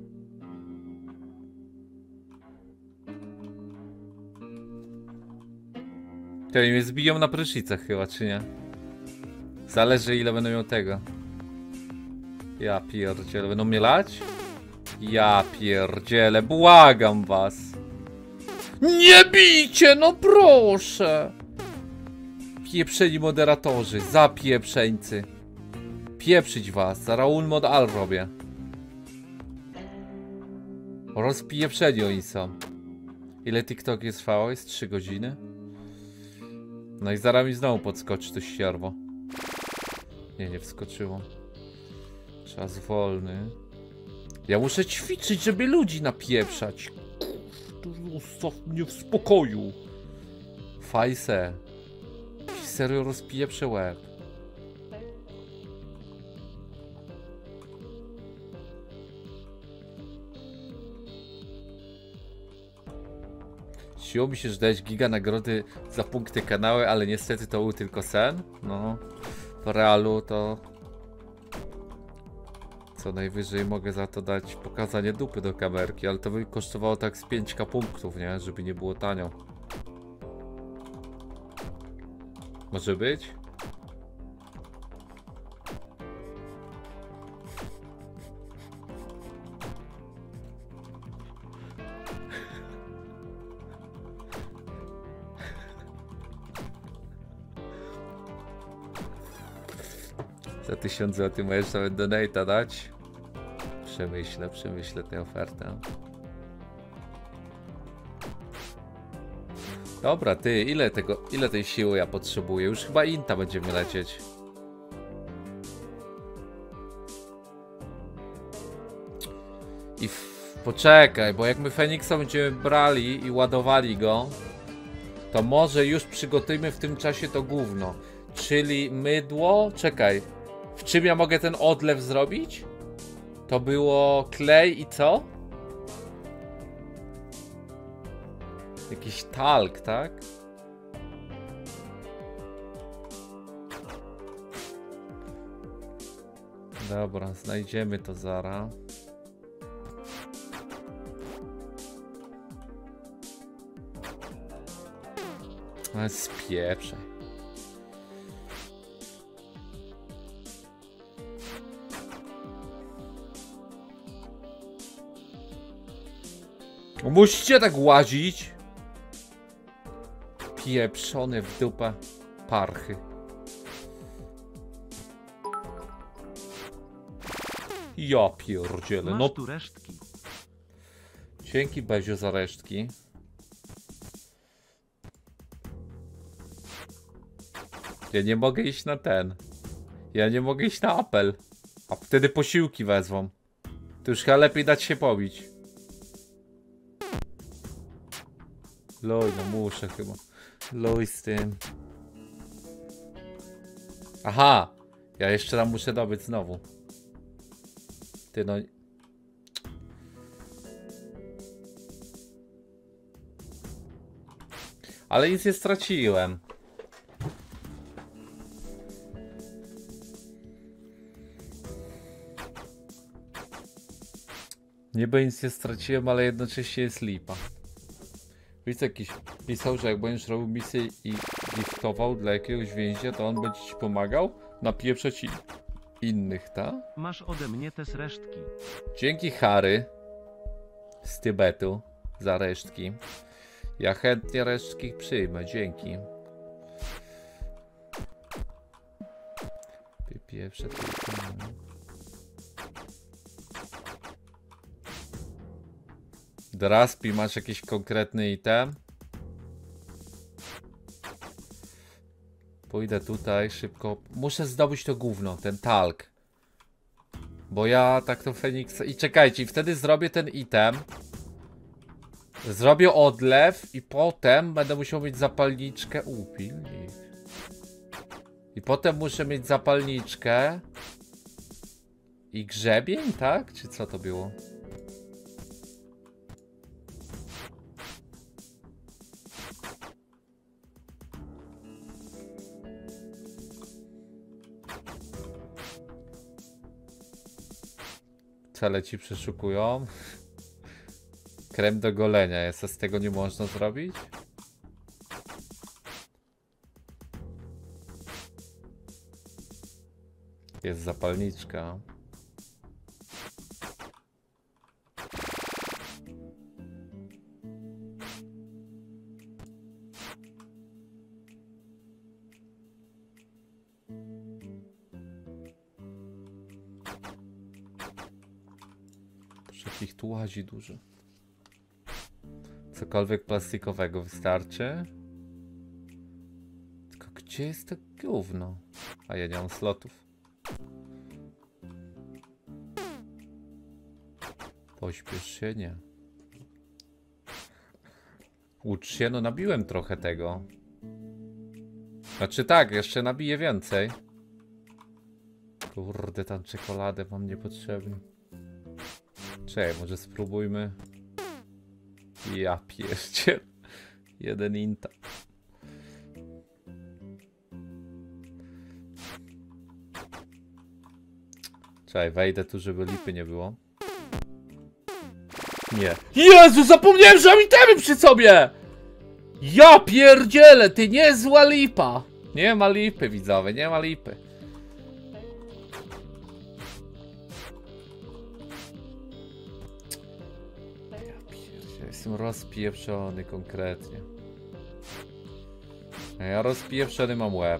To mnie zbiją na prysznicach chyba, czy nie? Zależy, ile będę miał tego. Ja pierdzielę. Będą mnie lać? Ja pierdzielę, błagam was. Nie bijcie, no proszę. Pieprzeni moderatorzy, zapieprzeńcy. Pieprzyć was, za Raul Mod Al robię. Rozpieprzeni oni są. Ile TikTok jest trwało? Jest 3 godziny. No i zaraz mi znowu podskoczy to ścierwo. Nie wskoczyło. Czas wolny. Ja muszę ćwiczyć, żeby ludzi napieprzać. Zostaw mnie w spokoju. Fajse. Serio rozpieprzę łeb. Siło mi się, że dać giga nagrody za punkty kanały, ale niestety to był tylko sen. No, w realu to... Co najwyżej mogę za to dać pokazanie dupy do kamerki, ale to by kosztowało tak z 5k punktów, nie? Żeby nie było tanio. Może być? Za 1000 zł możesz nawet donate'a dać. Przemyślę tę ofertę. Dobra, ty, ile tej siły ja potrzebuję? Już chyba Inta będziemy lecieć. I Poczekaj, bo jak my Feniksa będziemy brali i ładowali go, to może już przygotujmy w tym czasie to gówno. Czyli mydło... Czekaj. W czym ja mogę ten odlew zrobić? To było klej i co? Jakiś talk, tak? Dobra, znajdziemy to zaraz. Ale spieprzaj. Musicie tak łazić? Pieprzone w dupę parchy. Ja pierdzielę, no. Masz tu resztki. Dzięki Beziu za resztki. Ja nie mogę iść na ten. Ja nie mogę iść na apel. A wtedy posiłki wezwą. To już chyba lepiej dać się pobić. Loj, no muszę chyba. Loj z tym. Aha! Ja jeszcze tam muszę dobyć znowu. Ty no... Ale nic nie straciłem. Niby nic nie straciłem, ale jednocześnie jest lipa. Wiesz, jakiś pisał, że jak będziesz robił misję i giftował dla jakiegoś więźnia, to on będzie ci pomagał napieprzać innych, tak? Masz ode mnie te resztki. Dzięki Harry z Tybetu za resztki. Ja chętnie resztki przyjmę, dzięki. Pierwsze Draspi, masz jakiś konkretny item? Pójdę tutaj szybko. Muszę zdobyć to gówno, ten talk. Bo ja tak to Feniksa... I czekajcie, i wtedy zrobię ten item. Zrobię odlew i potem będę musiał mieć zapalniczkę. Pilnik. I potem muszę mieć zapalniczkę. I grzebień, tak? Czy co to było? Cele ci przeszukują. Krem do golenia jest, a z tego nie można zrobić? Jest zapalniczka. Ich tu łazi dużo. Cokolwiek plastikowego wystarczy. Tylko gdzie jest to gówno? A ja nie mam slotów. Pośpiesz się, nie. Ucz się, no nabiłem trochę tego. Znaczy tak, jeszcze nabiję więcej. Kurde, tam czekoladę mam niepotrzebnie. Czekaj, może spróbujmy. Ja pierdziel. Jeden inta. Czekaj, wejdę tu, żeby lipy nie było. Nie. Jezu, zapomniałem, że mam itemy przy sobie! Ja pierdzielę, ty niezła lipa. Nie ma lipy, widzowie, nie ma lipy. Jestem rozpieprzony konkretnie. Ja rozpieprzony mam łeb.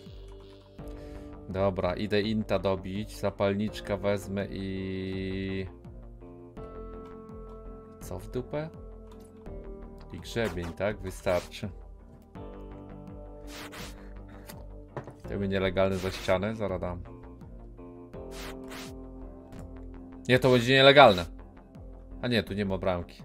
Dobra, idę inta dobić. Zapalniczka wezmę i... Co w dupę? I grzebień, tak? Wystarczy. Temy nielegalne za ścianę? Zaraz dam. Nie, to będzie nielegalne. A nie, tu nie ma bramki.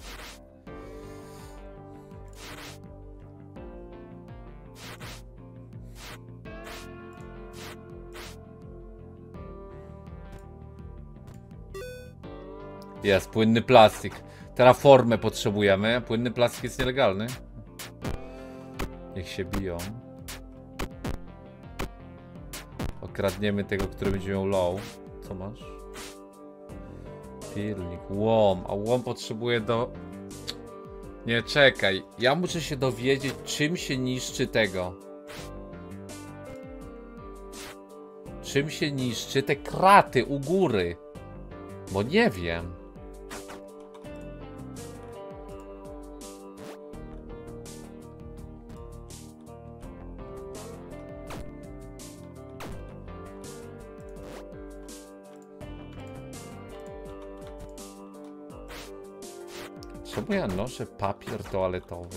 Jest, płynny plastik. Teraz formę potrzebujemy. Płynny plastik jest nielegalny. Niech się biją. Okradniemy tego, który będzie miał low. Co masz? Pilnik, łom. A łom potrzebuje do... Nie, czekaj. Ja muszę się dowiedzieć, czym się niszczy tego. Czym się niszczy te kraty u góry. Bo nie wiem. Czemu ja noszę papier toaletowy?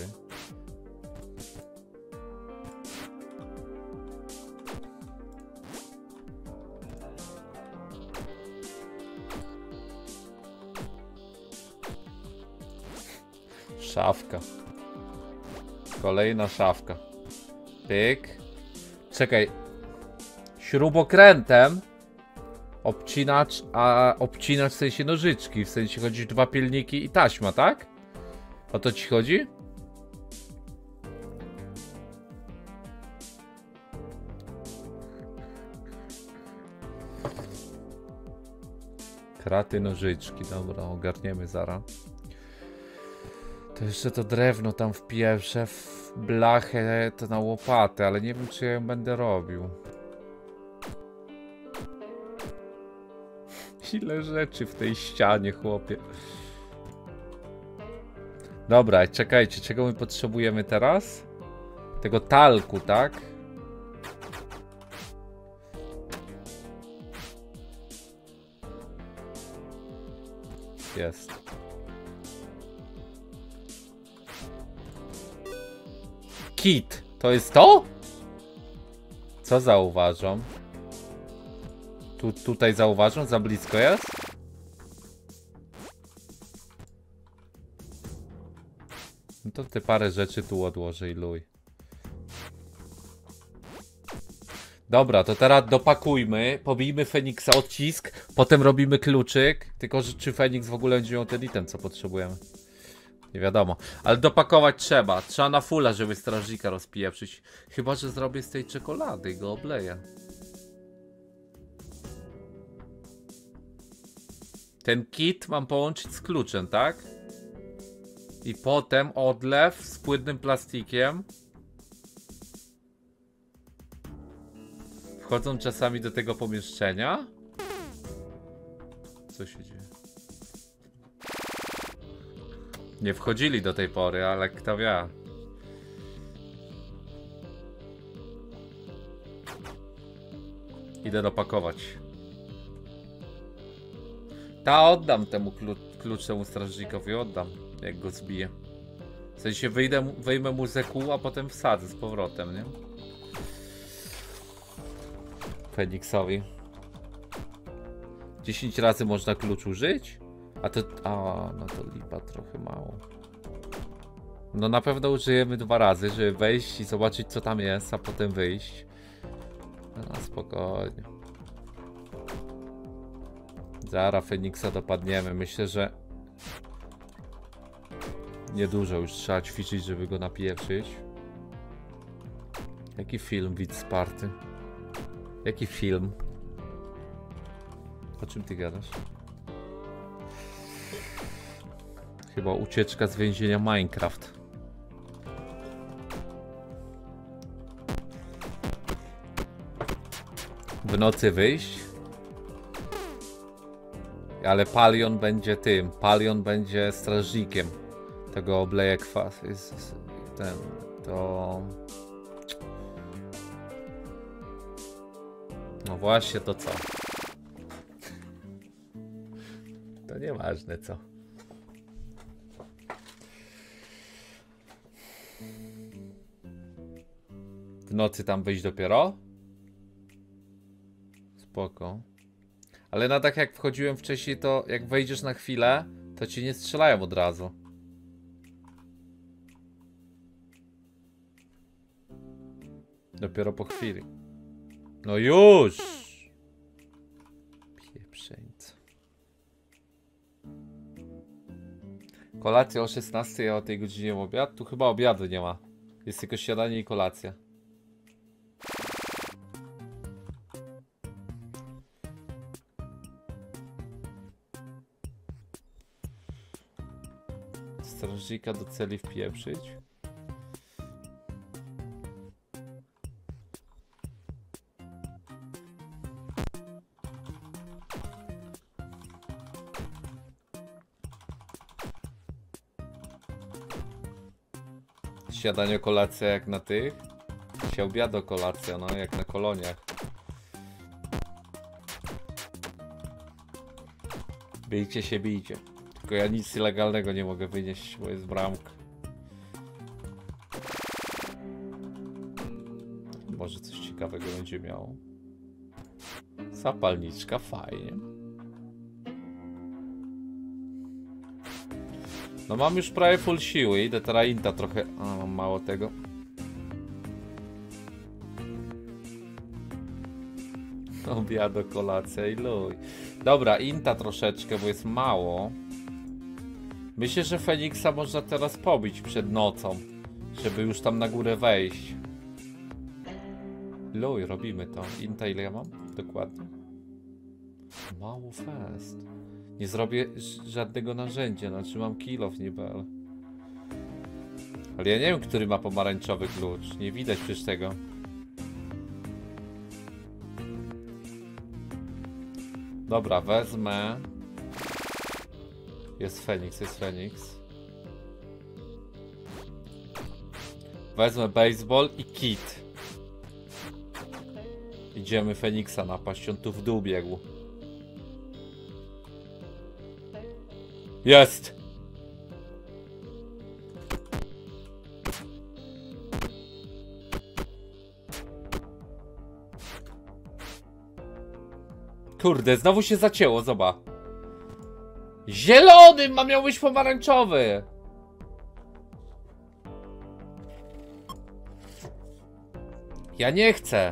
Szafka. Kolejna szafka. Pyk. Czekaj. Śrubokrętem obcinacz, a obcinacz w sensie nożyczki, w sensie chodzi dwa pilniki i taśma, tak? O to ci chodzi? Kraty, nożyczki, dobra, ogarniemy zaraz. To jeszcze to drewno tam wpieszę w blachę, to na łopatę, ale nie wiem, czy ja ją będę robił. Ile rzeczy w tej ścianie, chłopie. Dobra, czekajcie, czego my potrzebujemy teraz? Tego talku, tak? Jest. Kit, to jest to? Co zauważam? Tutaj zauważam, za blisko jest? No to te parę rzeczy tu odłożę i luj. Dobra, to teraz dopakujmy, pobijmy Feniksa odcisk, potem robimy kluczyk. Tylko, że czy Feniks w ogóle będzie miał ten item, co potrzebujemy? Nie wiadomo, ale dopakować trzeba. Trzeba na fulla, żeby strażnika rozpieprzyć. Chyba, że zrobię z tej czekolady i go obleję. Ten kit mam połączyć z kluczem, tak? I potem odlew z płynnym plastikiem. Wchodzą czasami do tego pomieszczenia. Co się dzieje? Nie wchodzili do tej pory, ale kto wie. Idę dopakować. Ta oddam temu klucz temu strażnikowi, oddam, jak go zbiję. W sensie wyjmę mu ZQ, a potem wsadzę z powrotem, nie? Feniksowi. 10 razy można klucz użyć? A to... A, no to lipa trochę mało. No na pewno użyjemy 2 razy, żeby wejść i zobaczyć, co tam jest, a potem wyjść. No spokojnie. Zara Feniksa dopadniemy. Myślę, że niedużo już trzeba ćwiczyć, żeby go napieprzyć. Jaki film, widz Sparty? Jaki film? O czym ty gadasz? Chyba ucieczka z więzienia Minecraft. W nocy wyjść? Ale Palion będzie tym. Palion będzie strażnikiem. Tego obleje kwas. Ten. To... No właśnie, to co? To nieważne co. W nocy tam wyjść dopiero? Spoko. Ale na tak jak wchodziłem wcześniej, to jak wejdziesz na chwilę, To ci nie strzelają od razu. Dopiero po chwili. No już! Pieprzeńca. Kolacja o 16, ja o tej godzinie mam obiad. Tu chyba obiadu nie ma. Jest tylko śniadanie i kolacja. Strażnika do celi wpieprzyć. Śniadanie, kolacja jak na tych. Się obiado, kolacja, no jak na koloniach. Bijcie się, bijcie. Tylko ja nic nielegalnego nie mogę wynieść, bo jest bramka. Może coś ciekawego będzie miało. Zapalniczka, fajnie. No mam już prawie full siły, idę teraz inta trochę... A, mam mało tego. Obiado, kolacja i luj. Dobra, inta troszeczkę, bo jest mało. Myślę, że Feniksa można teraz pobić przed nocą, żeby już tam na górę wejść. Luj, robimy to. Inta ile ja mam? Dokładnie. Mało fest. Nie zrobię żadnego narzędzia, znaczy mam kilof niby, ale ja nie wiem, który ma pomarańczowy klucz. Nie widać przecież tego. Dobra, wezmę. Jest Feniks, jest Feniks. Wezmę baseball i kit. Idziemy Feniksa napaść, on tu w dół biegł. Jest! Kurde, znowu się zacięło, zobacz. Zielony miał być pomarańczowy. Ja nie chcę.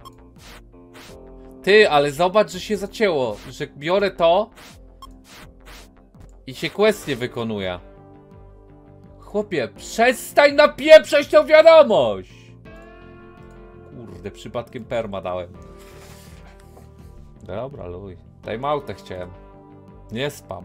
Ty, ale zobacz, że się zacięło. Że biorę to i się quest nie wykonuje. Chłopie, przestań napieprzać tą wiadomość. Kurde, przypadkiem perma dałem. Dobra, luj. Timeout'ę chciałem. Nie spam.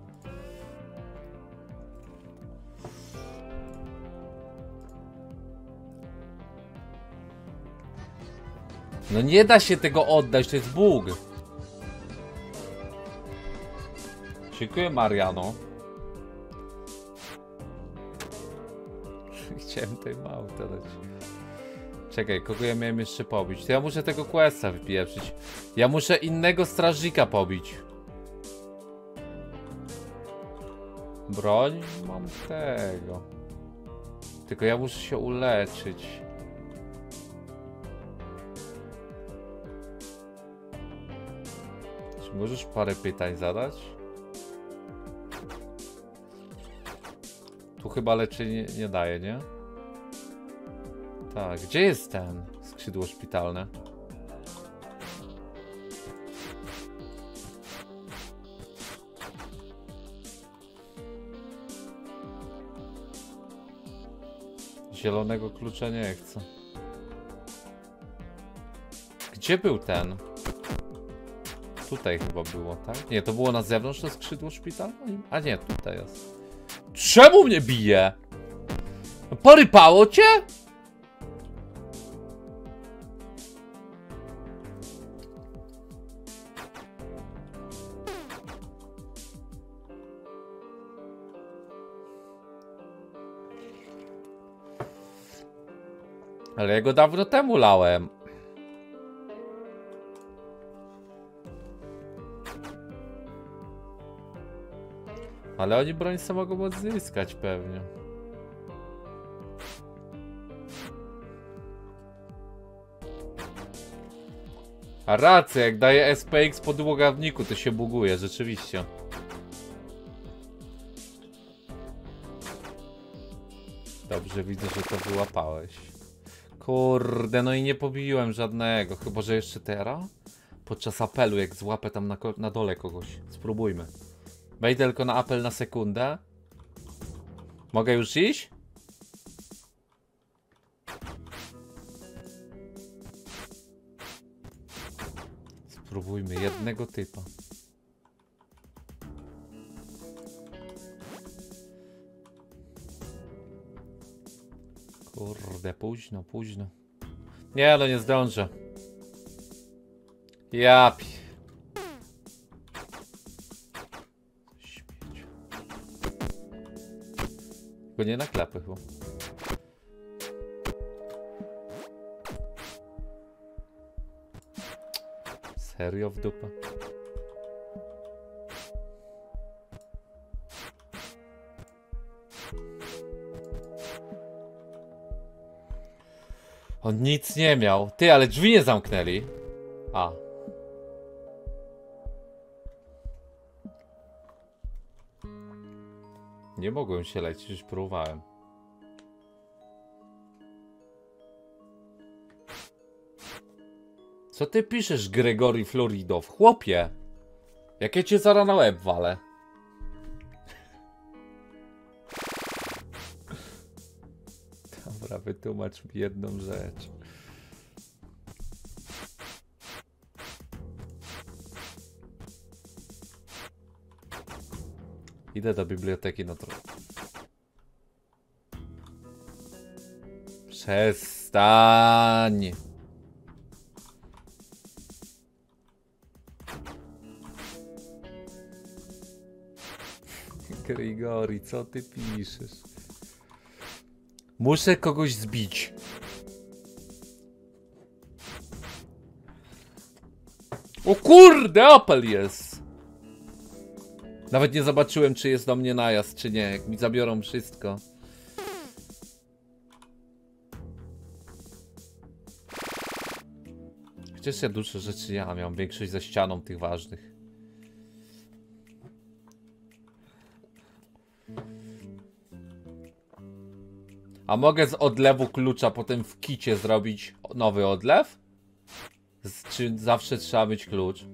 No nie da się tego oddać, to jest bug. Dziękuję, Mariano. Chciałem timeout'ę dać. Czekaj, kogo ja miałem jeszcze pobić? To ja muszę tego questa wypieprzyć. Ja muszę innego strażnika pobić. Broń? Mam tego. Tylko ja muszę się uleczyć. Czy możesz parę pytań zadać? Tu chyba leczenie nie daje, nie? Tak, gdzie jest ten skrzydło szpitalne? Zielonego klucza nie chcę. Gdzie był ten? Tutaj chyba było, tak? Nie, to było na zewnątrz to skrzydło szpitalne? A nie, tutaj jest. Czemu mnie bije? Porypało cię? Ale ja go dawno temu lałem. Ale oni broń sobie mogą odzyskać pewnie. A racja, jak daje SPX po długawniku, to się buguje, rzeczywiście. Dobrze, widzę, że to wyłapałeś. Kurde, no i nie pobiłem żadnego. Chyba, że jeszcze teraz? Podczas apelu, jak złapę tam na dole kogoś. Spróbujmy. Wejdę tylko na apel na sekundę. Mogę już iść? Spróbujmy jednego typa. Kurde, późno, późno. Nie, no nie zdążę. Ja pi... Śmieć. Go nie naklepy chyba. Serio w dupę? On nic nie miał. Ty, ale drzwi nie zamknęli. A. Nie mogłem się lecieć, już próbowałem. Co ty piszesz, Gregory Floridow? Chłopie! Jakie cię zaraz na łeb walę? Dobra, wytłumacz mi jedną rzecz. Idę do biblioteki na trochę. Przestań! Grigori, co ty piszesz? Muszę kogoś zbić. O kurde, Apel jest! Nawet nie zobaczyłem, czy jest do mnie najazd, czy nie. Jak mi zabiorą wszystko. Chociaż ja dużo rzeczy nie mam. Większość za ścianą tych ważnych. A mogę z odlewu klucza potem w kicie zrobić nowy odlew? Czy zawsze trzeba mieć klucz?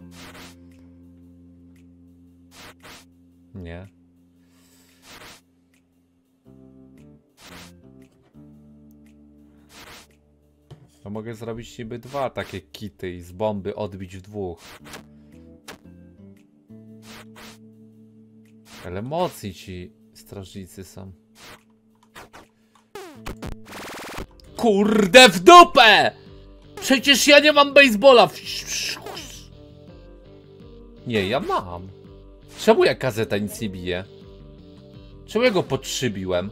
Nie. To mogę zrobić niby dwa takie kity i z bomby odbić w dwóch. Ale mocni ci strażnicy są. Kurde w dupę! Przecież ja nie mam baseballa. Nie, ja mam. Czemu ja kazeta nic nie bije? Czemu ja go podszybiłem?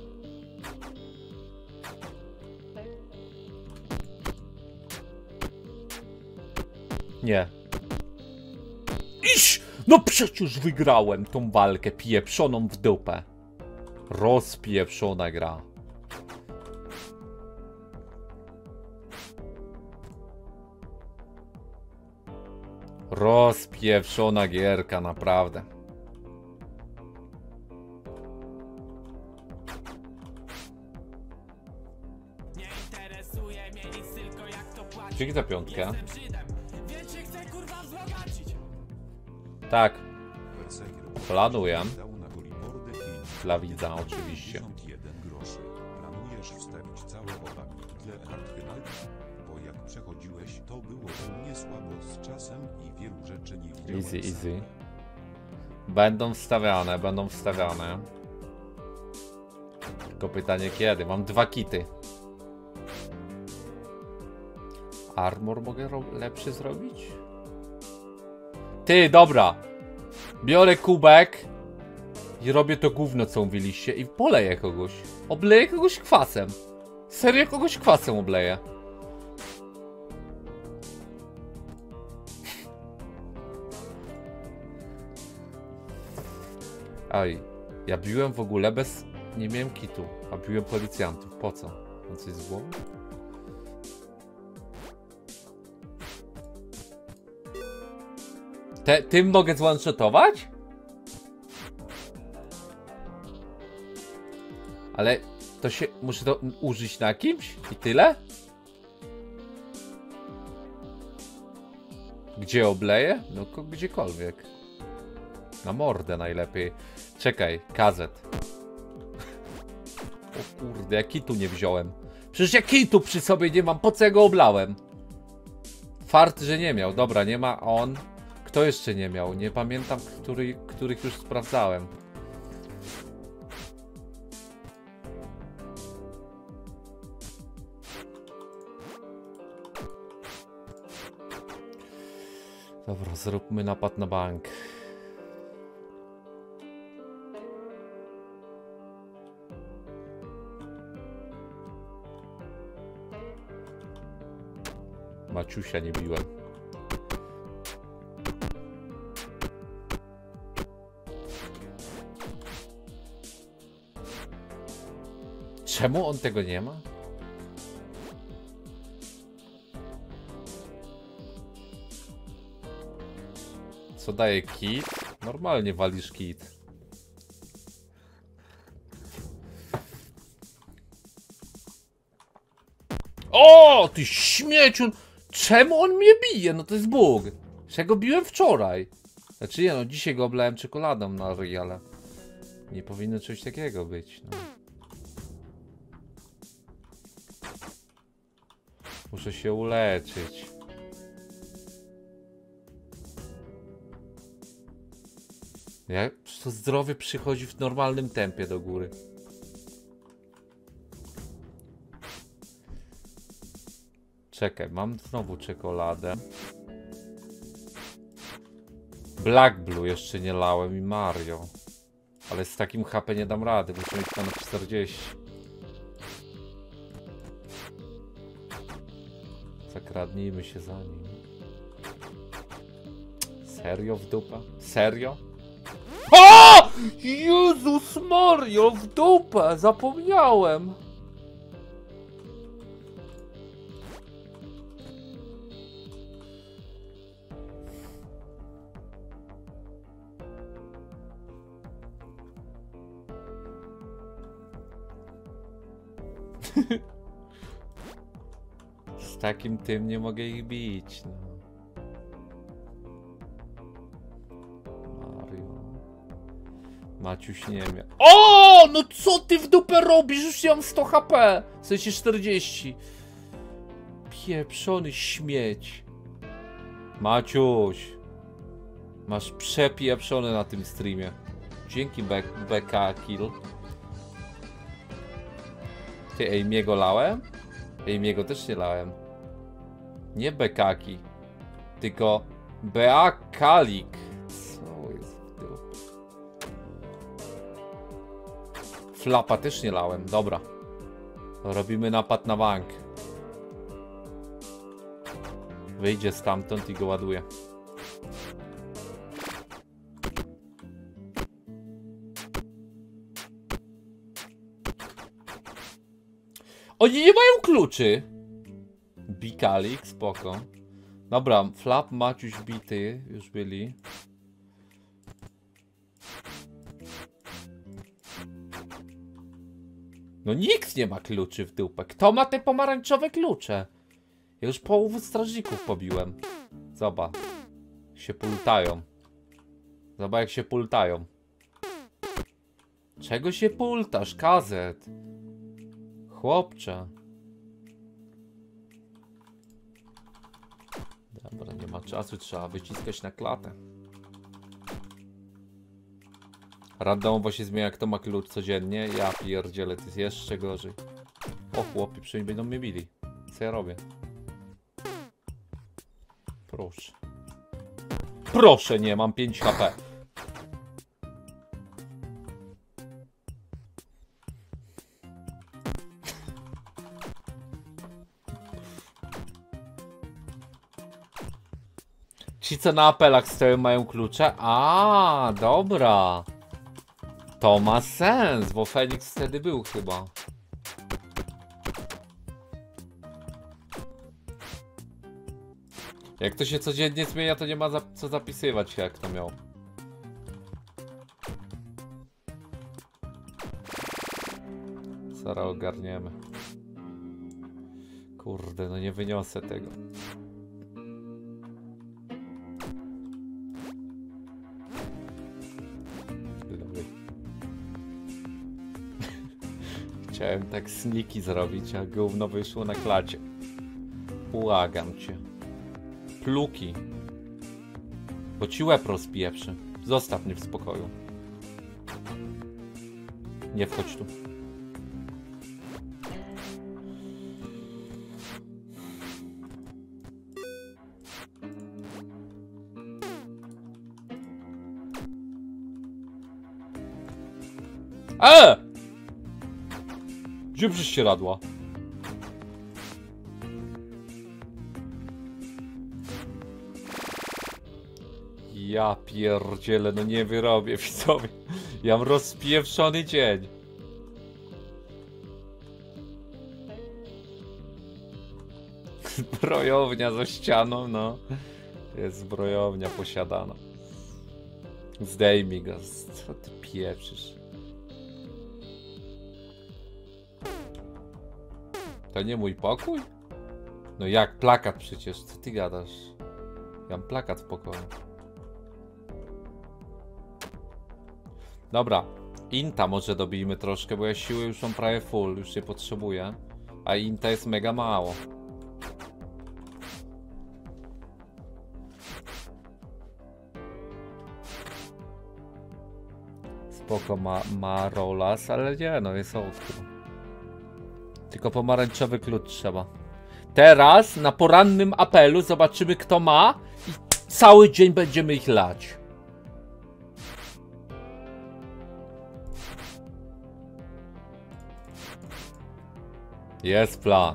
Nie. Iś! No przecież wygrałem tą walkę pieprzoną w dupę. Rozpieprzona gra. Rozpieprzona gierka, naprawdę. Nie interesuje mnie nic, tylko jak to płaci. Dzięki za piątkę. Jestem Żydem, więc się chcę kurwa wzbogacić. Tak, Berserker planuję. dał na Goliborde 5 Dla widza oczywiście. 51 groszy. Planujesz wstawić całe chłopaki dla Artchenalt? Bo jak przechodziłeś, to było u mnie słabo z czasem i wielu rzeczy nie widziałem. Easy, easy. Będą wstawiane, będą wstawiane. Tylko pytanie kiedy? Mam dwa kity. Armor mogę lepszy zrobić? Ty, dobra. Biorę kubek i robię to gówno, co mówiliście, i poleję kogoś. Obleję kogoś kwasem. Serio kogoś kwasem obleję. Aj, ja biłem w ogóle bez... Nie miałem kitu, a biłem policjantów. Po co? Mam coś z głowy? Tym mogę zone-shotować? Ale To się... Muszę to użyć na kimś? I tyle? Gdzie obleję? No gdziekolwiek. Na mordę najlepiej. Czekaj, kazet. O kurde, ja kitu nie wziąłem. Przecież ja kitu przy sobie nie mam, po co ja go oblałem? Fart, że nie miał. Dobra, nie ma on. Kto jeszcze nie miał? Nie pamiętam, których już sprawdzałem. Dobra, zróbmy napad na bank. Maciusia nie biłem. Czemu on tego nie ma? Co daje kit? Normalnie walisz kit. O, ty śmieciu! Czemu on mnie bije? No to jest bóg. Ja go biłem wczoraj. Znaczy nie no, dzisiaj go oblałem czekoladą na ryj, ale nie powinno czegoś takiego być. No. Muszę się uleczyć. Jak to zdrowie przychodzi w normalnym tempie do góry. Czekaj, mam znowu czekoladę. Black Blue jeszcze nie lałem i Mario. Ale z takim HP nie dam rady, muszę mieć ponad 40. Zakradnijmy się za nim. Serio w dupę? Serio? O! Jezus Mario, w dupę! Zapomniałem! Z takim tym nie mogę ich bić, no. Mario. Maciuś nie miał. O! No co ty w dupę robisz? Już mam 100 HP. W sensie 40. Pieprzony śmieć. Maciuś. Masz przepieprzony na tym streamie. Dzięki BK Kill. Ty Ejmiego lałem? Ejmiego też nie lałem. Nie Bekaki. Tylko Beakalik. Co jest w dupie? Flapa też nie lałem. Dobra. Robimy napad na bank. Wyjdzie stamtąd i go ładuje. Oni nie mają kluczy. Bikalik, spoko. Dobra, Flap, Maciuś bity już byli. No nikt nie ma kluczy w dupę. Kto ma te pomarańczowe klucze? Ja już połowę strażników pobiłem. Zobacz. Się pultają. Zobacz jak się pultają. Czego się pultasz, kazet? Chłopcze. Dobra, nie ma czasu, trzeba wyciskać na klatę. Randomowo się zmienia, kto ma klucz codziennie. Ja pierdzielę, to jest jeszcze gorzej. O chłopie, przynajmniej będą mnie bili. Co ja robię? Proszę. Proszę, nie, mam 5 HP. Ci co na apelach stoją mają klucze? A, dobra. To ma sens, bo Feniks wtedy był chyba. Jak to się codziennie zmienia, to nie ma co zapisywać, jak to miał. Zaraz ogarniemy. Kurde, no nie wyniosę tego. Chciałem tak sniki zrobić, a gówno wyszło na klacie. Błagam cię. Pluki. Bo ci łeb rozpieprzy. Zostaw mnie w spokoju. Nie wchodź tu. Gdzie prześcieradła? Ja pierdzielę, no nie wyrobię, widzowie. Ja mam rozpieprzony dzień. Zbrojownia za ścianą, no. Jest zbrojownia posiadana. Zdejmij go, co ty pieprzysz? To nie mój pokój? No jak plakat przecież, co ty gadasz? Ja mam plakat w pokoju. Dobra, inta może dobijmy troszkę, bo ja siły już mam prawie full, już nie potrzebuję. A inta jest mega mało. Spoko ma rolas, ale nie, no jest ostro. Tylko pomarańczowy klucz trzeba. Teraz na porannym apelu zobaczymy, kto ma i cały dzień będziemy ich lać. Jest plan.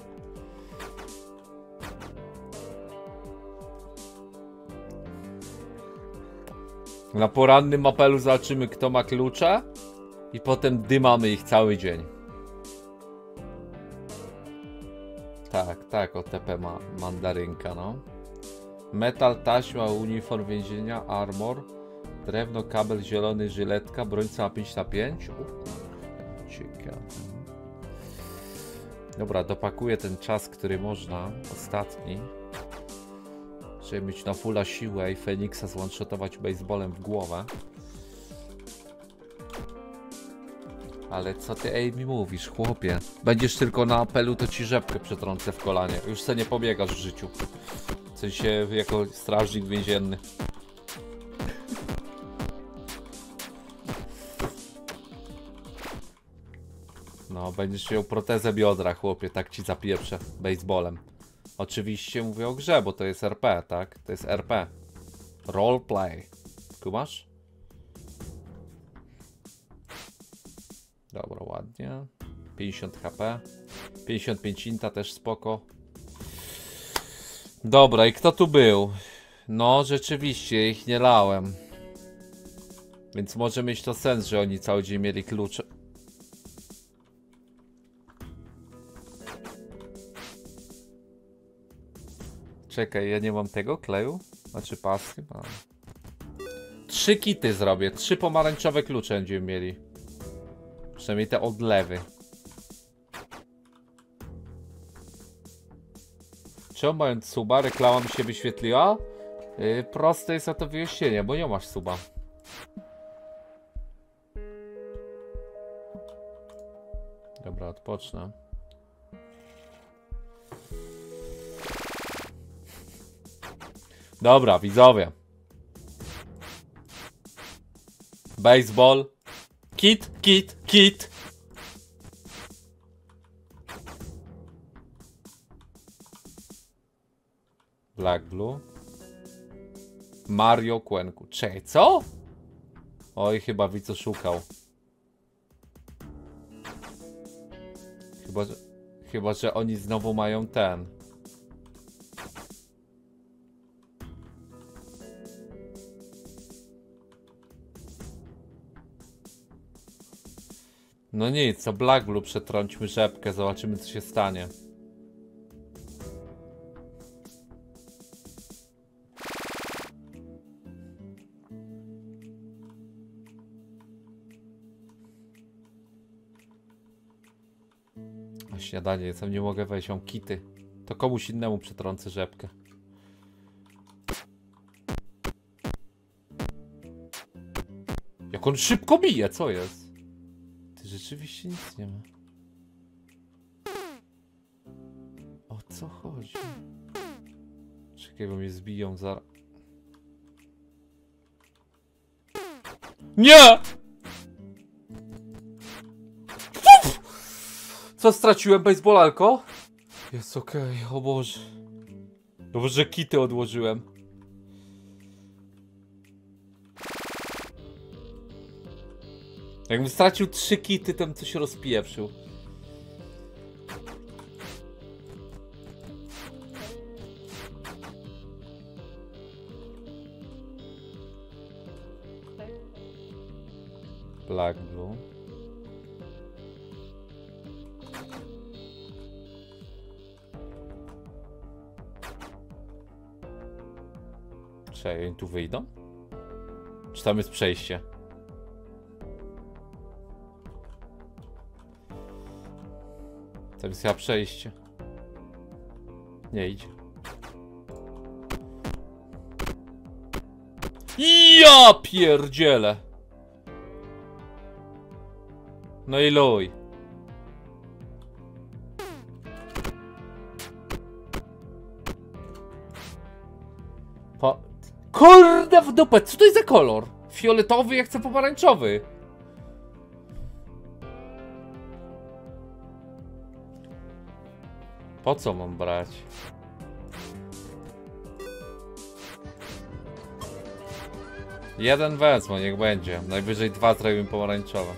Na porannym apelu zobaczymy, kto ma klucze i potem dymamy ich cały dzień. Tak, OTP ma mandarynka, no. Metal, taśma, uniform więzienia, armor, drewno, kabel zielony, żyletka, broń cała 5/5. Ciekawe. Dobra, dopakuję ten czas, który można, ostatni, żeby mieć na fulla siłę i Feniksa zone-shotować baseballem w głowę. Ale co ty mi mówisz, chłopie? Będziesz tylko na apelu, to ci rzepkę przetrącę w kolanie. Już se nie pobiegasz w życiu. W sensie jako strażnik więzienny. No, będziesz miał protezę biodra, chłopie, tak ci zapieprzę baseballem. Oczywiście mówię o grze, bo to jest RP, tak? To jest RP. Roleplay. Kumasz? Dobra, ładnie. 50 HP. 55 inta też spoko. Dobra, i kto tu był? No, rzeczywiście, ich nie lałem. Więc może mieć to sens, że oni cały dzień mieli klucze. Czekaj, ja nie mam tego kleju? Znaczy pasy? Mam. 3 kity zrobię. 3 pomarańczowe klucze będziemy mieli. Przynajmniej te odlewy. Czemu mając suba reklama mi się wyświetliła? Proste jest na to wyjaśnienie, bo nie masz suba. Dobra, odpocznę. Dobra, widzowie. Baseball. Kit. Black Blue. Mario Kłęku. Czekaj, co? Oj, chyba widz co szukał. Chyba, że oni znowu mają ten. No nic, co Black Blue przetrąćmy rzepkę, zobaczymy co się stanie. śniadanie jest, nie mogę wejść, mam kity. To komuś innemu przetrącę rzepkę. Jak on szybko bije, co jest? Ty rzeczywiście nic nie ma. O co chodzi? Czekaj, bo mnie zbiją zaraz. Nie! Co straciłem? Baseballalko? Jest okej, o Boże. Dobrze, że kity odłożyłem. Jakbym stracił 3 kity, to bym coś rozpieprzył. Black Blue. Czy oni tu wyjdą? Czy tam jest przejście? Tam jest chyba przejście. Nie idzie. Ja pierdzielę! No i luj. Kurde w dupę, co to jest za kolor? Fioletowy, ja chcę pomarańczowy. Po co mam brać? Jeden wezmę, niech będzie. Najwyżej 2 zrobimy pomarańczowe.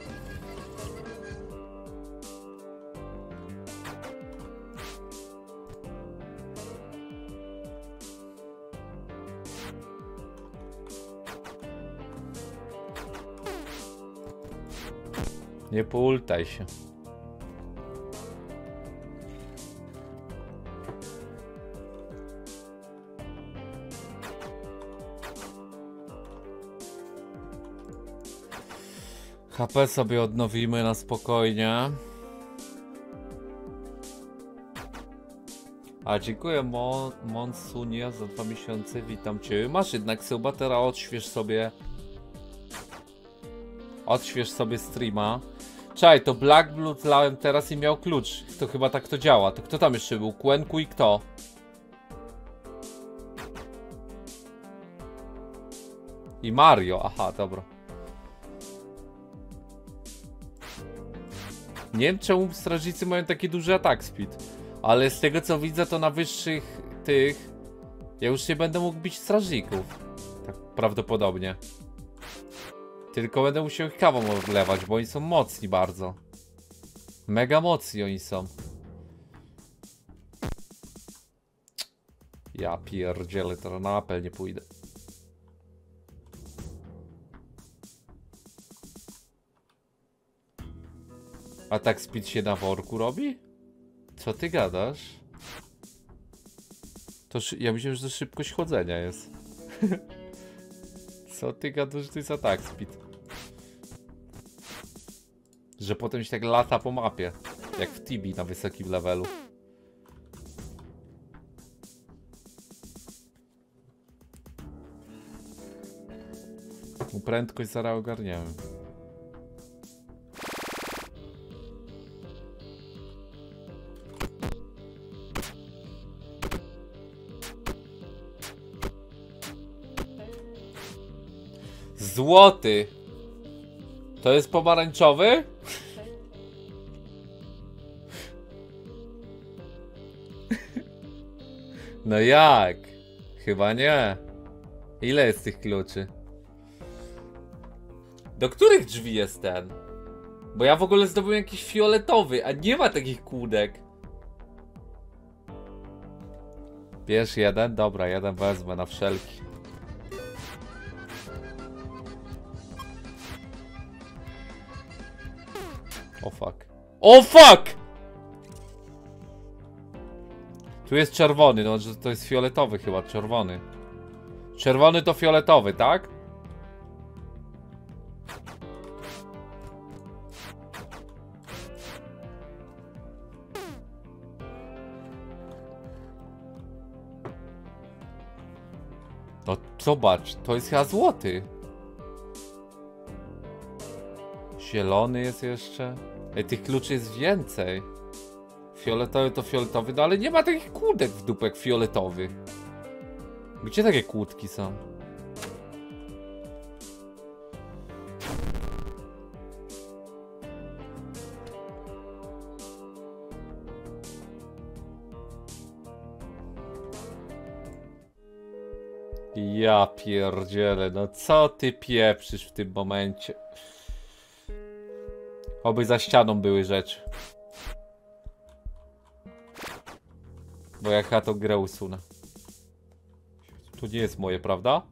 Nie poultaj się. HP sobie odnowimy na spokojnie. A dziękuję Monsunia za 2 miesiące, witam cię. Masz jednak Seubatera, odśwież sobie streama. Czaj, to Black Blood lałem teraz i miał klucz. To chyba tak to działa. To kto tam jeszcze był? Quenku i kto? I Mario, aha, dobra. Nie wiem czemu strażnicy mają taki duży atak speed. Ale z tego co widzę to na wyższych tych ja już nie będę mógł bić strażników. Tak prawdopodobnie. Tylko będę musiał ich kawą odlewać, bo oni są mocni bardzo. Mega mocni oni są. Ja pierdzielę, to na apel nie pójdę. A tak speed się na worku robi? Co ty gadasz? To ja myślałem, że to szybkość chodzenia jest. Co ty gadasz, że to jest atak speed? Że potem się tak lata po mapie. Jak w Tibi na wysokim levelu. Prędkość zaraz ogarniemy. Złoty. To jest pomarańczowy? No jak? Chyba nie. Ile jest tych kluczy? Do których drzwi jest ten? Bo ja w ogóle zdobyłem jakiś fioletowy, a nie ma takich kłódek. Bierz jeden? Dobra, jeden wezmę na wszelki. O fuck. O fuck! Tu jest czerwony, no to jest fioletowy chyba, czerwony. Czerwony to fioletowy, tak? No zobacz, to jest chyba złoty. Zielony jest jeszcze. Ej, tych kluczy jest więcej. Fioletowy to fioletowy, no ale nie ma takich kłódek w dupek fioletowych. Gdzie takie kłódki są? Ja pierdzielę, no co ty pieprzysz w tym momencie? Oby za ścianą były rzeczy. Bo jak ja to grę usunę. To nie jest moje, prawda?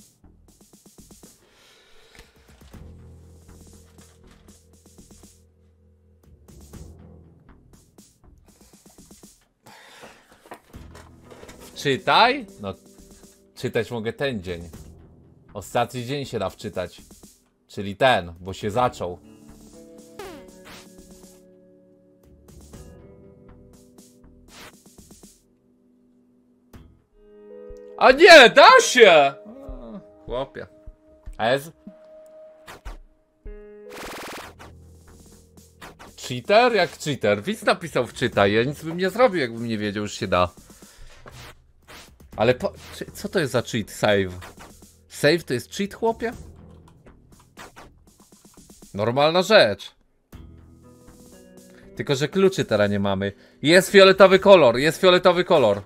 Czytaj? No, czytać mogę ten dzień. Ostatni dzień się da wczytać. Czyli ten, bo się zaczął. A nie, da się! Chłopie. Ez? Cheater? Jak cheater? Widz napisał wczytaj. Ja nic bym nie zrobił, jakbym nie wiedział, już się da. Ale co to jest za cheat? Save. Save to jest cheat, chłopie? Normalna rzecz. Tylko, że kluczy teraz nie mamy. Jest fioletowy kolor, jest fioletowy kolor.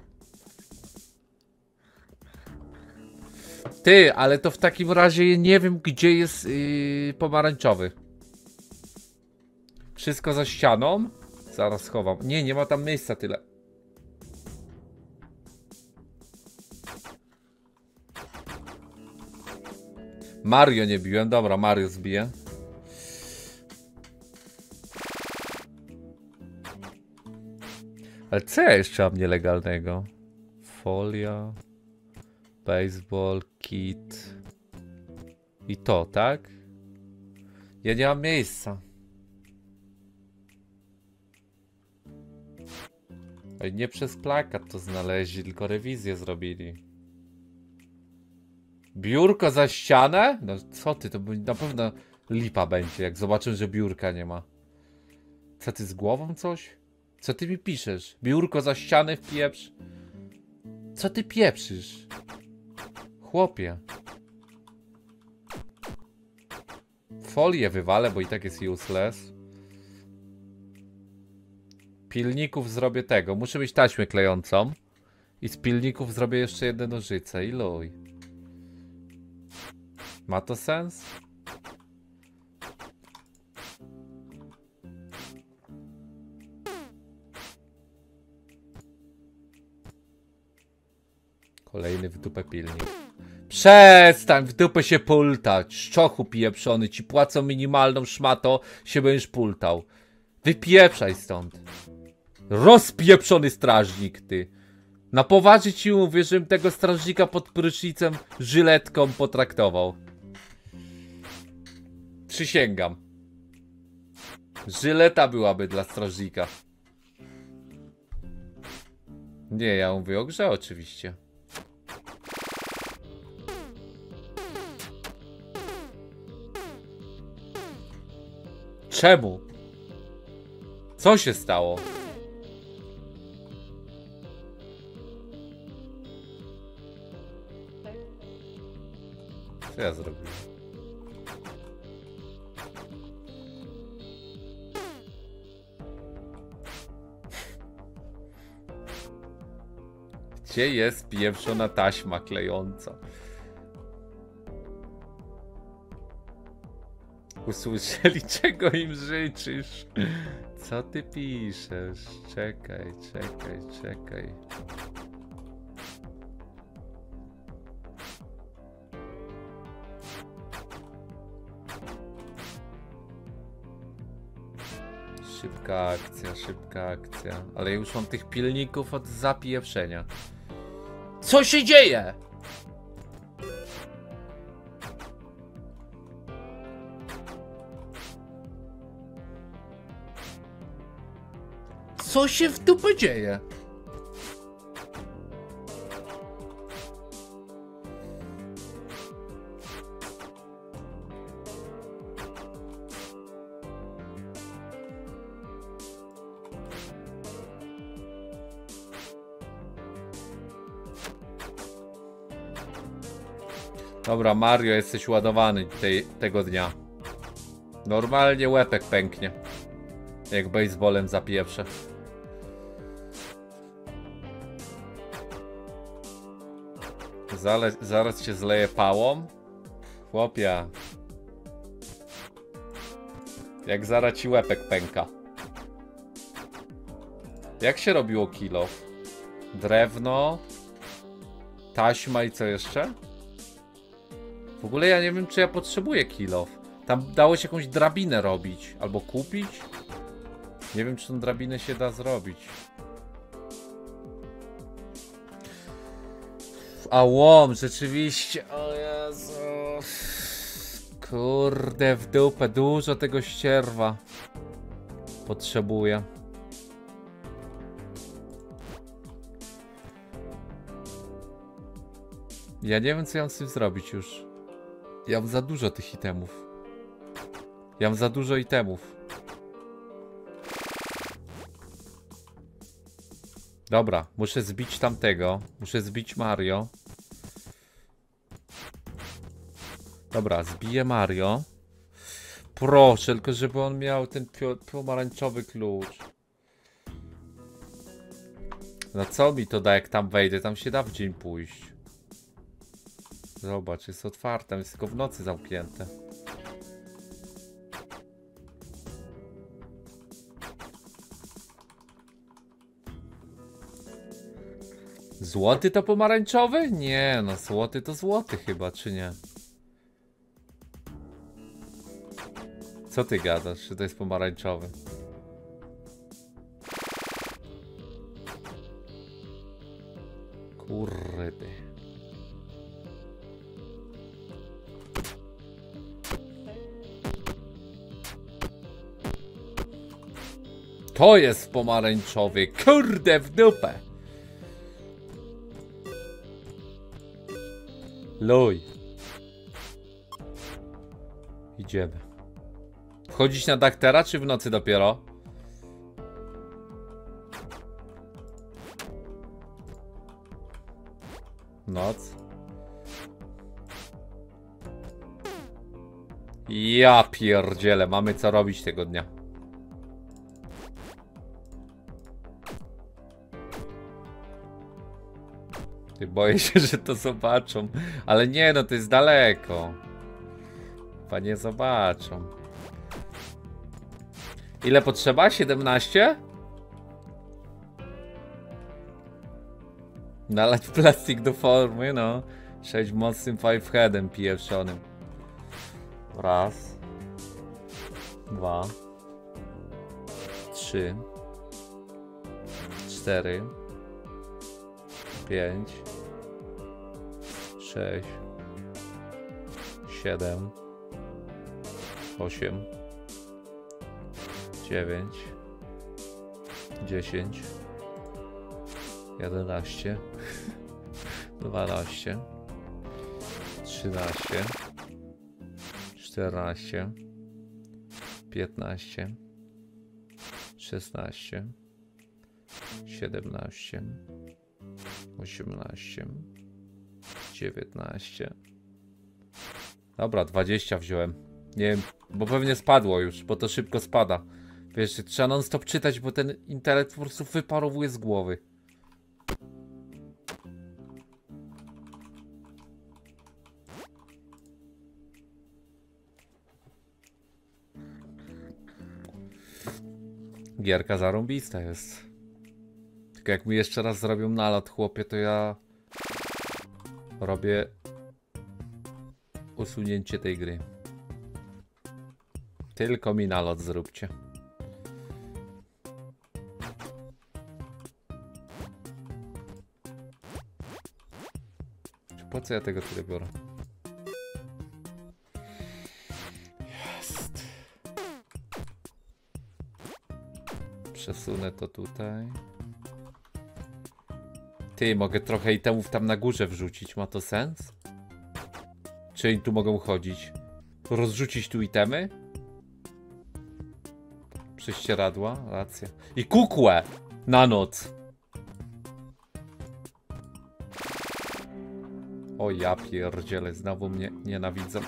Ty, ale to w takim razie nie wiem, gdzie jest pomarańczowy. Wszystko za ścianą? Zaraz schowam. Nie, nie ma tam miejsca tyle. Mario nie biłem. Dobra, Mario zbiję. Ale co ja jeszcze mam nielegalnego? Folia... Baseball, kit. I to, tak? Ja nie mam miejsca. Oj, nie przez plakat to znaleźli, tylko rewizję zrobili. Biurko za ścianę? No co ty, to na pewno lipa będzie, jak zobaczę, że biurka nie ma. Co ty z głową coś? Co ty mi piszesz? Biurko za ścianę w pieprz? Co ty pieprzysz? Chłopie. Folię wywalę, bo i tak jest useless. Pilników zrobię tego. Muszę mieć taśmę klejącą. I z pilników zrobię jeszcze jedne nożyce. I luj. Ma to sens? Kolejny w dupę pilnik. Przestań w dupę się pultać. Szczochu pieprzony, ci płacą minimalną szmato, się będziesz pultał. Wypieprzaj stąd. Rozpieprzony strażnik, ty. Na poważnie ci mówię, żebym tego strażnika pod prysznicem żyletką potraktował. Przysięgam. Żyleta byłaby dla strażnika. Nie, ja mówię o grze oczywiście. Czemu? Co się stało? Co ja zrobiłem? Gdzie jest pieprzona taśma klejąca? Usłyszeli, czego im życzysz? Co ty piszesz? Czekaj, czekaj, czekaj. Szybka akcja, szybka akcja. Ale już mam tych pilników od zapieprzenia. Co się dzieje? Co się w dupę dzieje? Dobra, Mario, jesteś ładowany tego dnia. Normalnie łepek pęknie. Jak baseballem zapieprze. Zaraz cię zleje pałą. Chłopia. Jak zaraz ci łepek pęka. Jak się robiło kilo? Drewno. Taśma i co jeszcze? W ogóle ja nie wiem, czy ja potrzebuję kilo. Tam dało się jakąś drabinę robić. Albo kupić. Nie wiem, czy tą drabinę się da zrobić. A łom, rzeczywiście. O Jezu. Kurde, w dupę. Dużo tego ścierwa potrzebuję. Ja nie wiem, co ja mam z tym zrobić już. Ja mam za dużo tych itemów. Ja mam za dużo itemów. Dobra, muszę zbić tamtego. Muszę zbić Mario. Dobra, zbiję Mario. Proszę, tylko żeby on miał ten pomarańczowy klucz. No co mi to da, jak tam wejdę? Tam się da w dzień pójść. Zobacz, jest otwarte, jest tylko w nocy zamknięte. Złoty to pomarańczowy? Nie, no złoty to złoty chyba, czy nie? Co ty gadasz, czy to jest pomarańczowy? Kurde. To jest pomarańczowy, kurde w dupę. Luj. Idziemy. Wchodzić na dach teraz, czy w nocy dopiero? Noc. Ja pierdzielę, mamy co robić tego dnia. Boję się, że to zobaczą. Ale nie, no to jest daleko. Chyba nie zobaczą. Ile potrzeba? 17? Nalać plastik do formy, no. 6 mocnym fiveheadem pieprzonym. Raz. 2. 3. 4. 5. 6. 7. 8. 9. 10. 11. 12. 13. 14. 15. 16. 17. 18. 19. Dobra, 20 wziąłem. Nie wiem, bo pewnie spadło już, bo to szybko spada. Wiesz, trzeba non stop czytać, bo ten intelekt po prostu wyparowuje z głowy. Gierka zarąbista jest. Tylko jak mi jeszcze raz zrobią nalot, chłopie, to ja robię usunięcie tej gry. Tylko mi nalot zróbcie. Po co ja tego tyle biorę? Jest. Przesunę to tutaj. Ty, mogę trochę itemów tam na górze wrzucić. Ma to sens? Czy oni tu mogą chodzić? Rozrzucić tu itemy? Prześcieradła? Racja. I kukłę! Na noc! O ja pierdzielę, znowu mnie nienawidzą.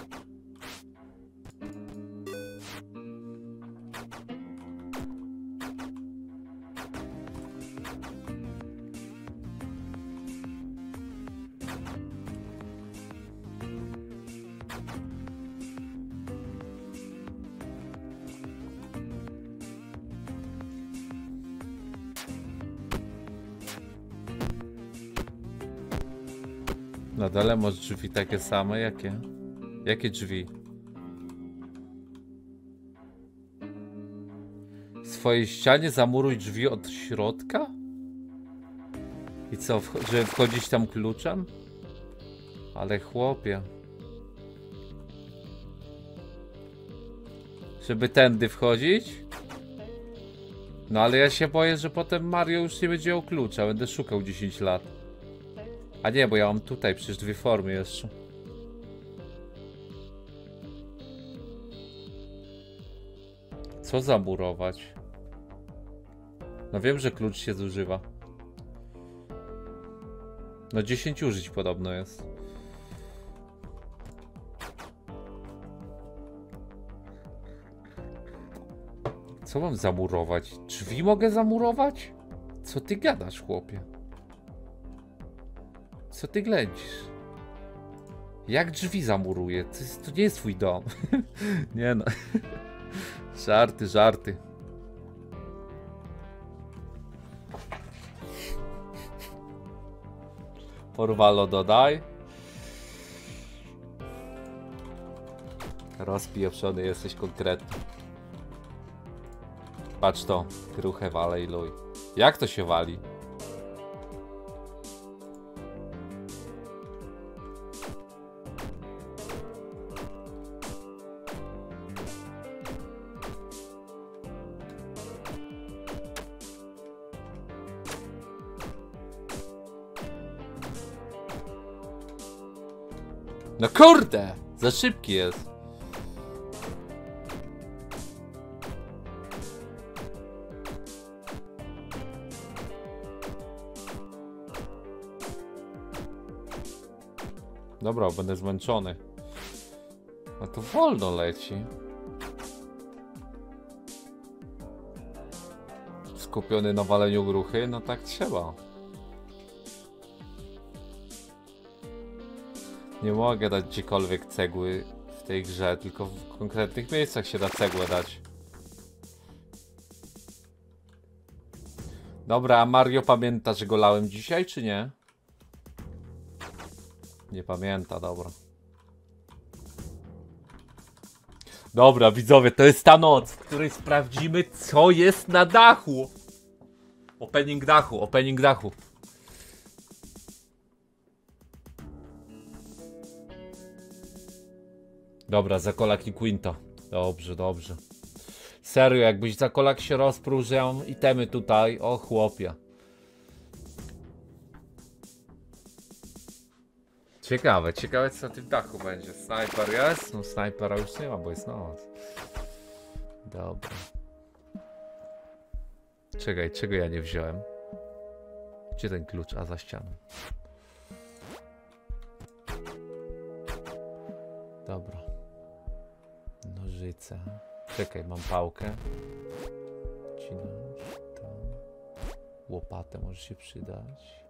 Na dole masz drzwi takie same, jakie? Jakie drzwi? W swojej ścianie zamuruj drzwi od środka? I co, żeby wchodzić tam kluczem? Ale chłopie. Żeby tędy wchodzić? No ale ja się boję, że potem Mario już nie będzie miał klucza. Będę szukał 10 lat. A nie, bo ja mam tutaj przecież dwie formy jeszcze. Co zamurować? No wiem, że klucz się zużywa. No 10 użyć podobno jest. Co mam zamurować? Drzwi mogę zamurować? Co ty gadasz, chłopie? Co ty ględzisz? Jak drzwi zamuruję? To nie jest twój dom. Nie no. Żarty, żarty. Porwalo dodaj. Rozpieprzony jesteś konkretny. Patrz to. Kruche wale i luj. Jak to się wali? No kurde! Za szybki jest. Dobra, będę zmęczony. No to wolno leci. Skupiony na waleniu gruchy? No tak trzeba. Nie mogę dać gdziekolwiek cegły w tej grze, tylko w konkretnych miejscach się da cegłę dać. Dobra, a Mario pamięta, że go lałem dzisiaj, czy nie? Nie pamięta, dobra. Dobra, widzowie, to jest ta noc, w której sprawdzimy, co jest na dachu. Opening dachu, opening dachu. Dobra, zakolak i Quinto. Dobrze, dobrze. Serio, jakbyś zakolak się rozprół, że ja mam itemy tutaj. O chłopie. Ciekawe, ciekawe co na tym dachu będzie. Snajper jest? No snajpera już nie ma, bo jest noc. Dobra. Czekaj, czego ja nie wziąłem? Gdzie ten klucz? A za ścianą. Dobra. Nożyce. Czekaj, mam pałkę. Cinasz tam. Łopatę może się przydać.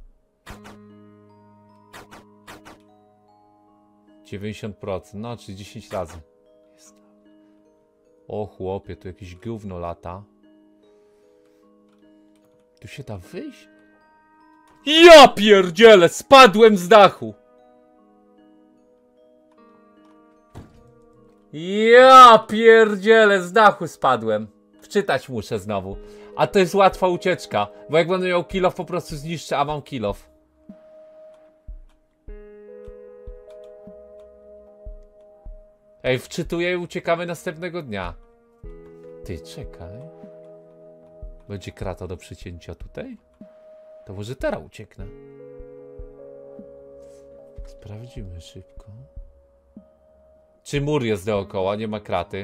90%, no czyli 10 razy. Jest. O chłopie, tu jakieś gówno lata. Tu się da wyjść? Ja pierdzielę, spadłem z dachu! Ja pierdzielę, z dachu spadłem. Wczytać muszę znowu. A to jest łatwa ucieczka, bo jak będę miał kill off, po prostu zniszczę, a mam kill off. Ej, wczytuję i uciekamy następnego dnia. Ty, czekaj. Będzie krata do przycięcia tutaj? To może teraz ucieknę. Sprawdzimy szybko. Czy mur jest dookoła? Nie ma kraty.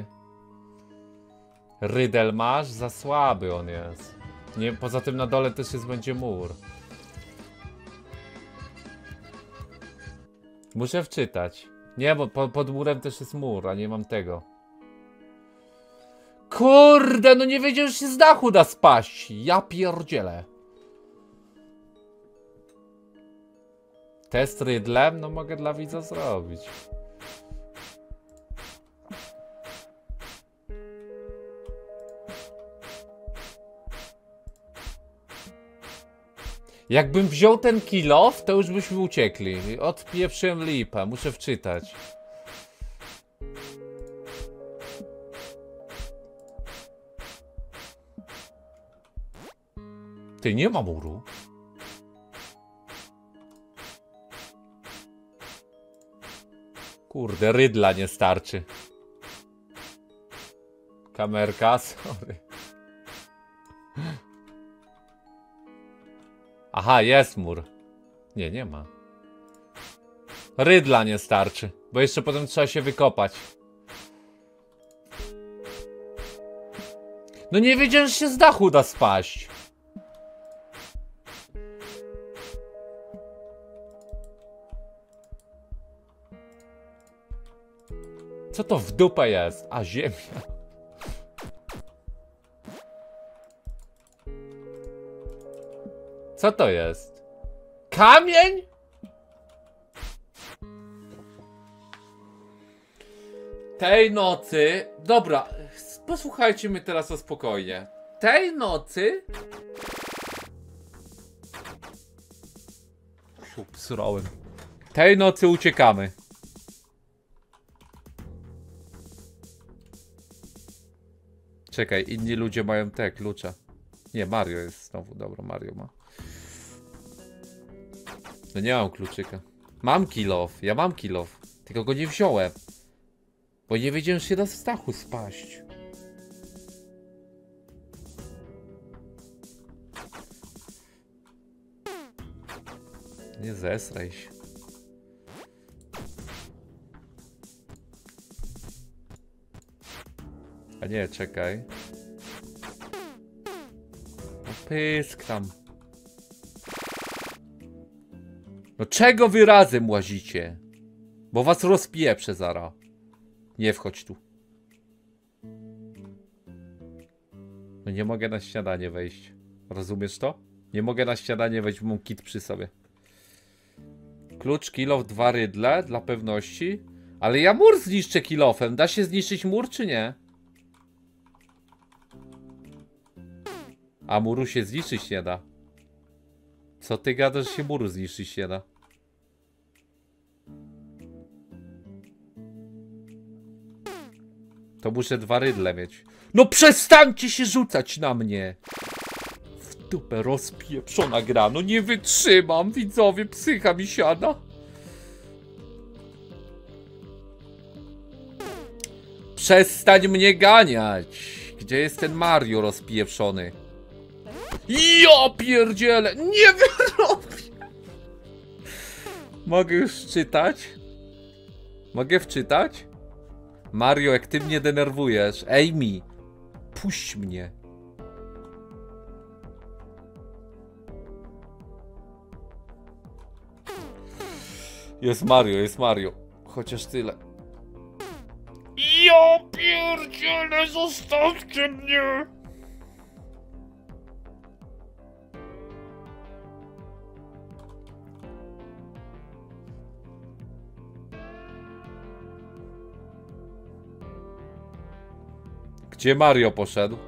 Rydel masz? Za słaby on jest. Nie, poza tym na dole też jest będzie mur. Muszę wczytać. Nie, bo pod murem też jest mur, a nie mam tego. Kurde, no nie wiedziałem, że się z dachu da spaść. Ja pierdzielę. Test rydlem? No mogę dla widza zrobić. Jakbym wziął ten kill off, to już byśmy uciekli. Odpieprzyłem lipę, muszę wczytać. Ty, nie ma muru. Kurde, rydla nie starczy. Kamerka, sorry. Aha, jest mur. Nie, nie ma. Rydla nie starczy, bo jeszcze potem trzeba się wykopać. No nie wiedziałem, że się z dachu da spaść. Co to w dupę jest? A, ziemia. Co to jest? Kamień? Tej nocy... Dobra, posłuchajcie mnie teraz o spokojnie. Tej nocy... Psrałem. Tej nocy uciekamy. Czekaj, inni ludzie mają te klucze. Nie, Mario jest znowu. Dobra, Mario ma. No nie mam kluczyka. Mam kill off, ja mam kill off. Tylko go nie wziąłem. Bo nie wiedziałem, że się da z dachu spaść. Nie zesraj się. A nie, czekaj. No pysk tam. No czego wy razem łazicie? Bo was rozpieprzę zara. Nie wchodź tu. No nie mogę na śniadanie wejść. Rozumiesz to? Nie mogę na śniadanie wejść, bo mam kit przy sobie. Klucz, kill off, 2 rydle dla pewności. Ale ja mur zniszczę kill offem. Da się zniszczyć mur czy nie? A muru się zniszczyć nie da. Co ty gadasz, że się muru zniszczyć nie da? To muszę 2 rydle mieć. No przestańcie się rzucać na mnie! W dupę rozpieprzona gra. No nie wytrzymam, widzowie, psycha mi siada. Przestań mnie ganiać! Gdzie jest ten Mario rozpieprzony? Ja pierdzielę! Nie wyrobię! Mogę już czytać? Mogę wczytać? Mario, jak ty mnie denerwujesz. Amy, puść mnie. Jest Mario, jest Mario. Chociaż tyle. Ja pierdzielę, zostawcie mnie! Gdzie Mario poszedł?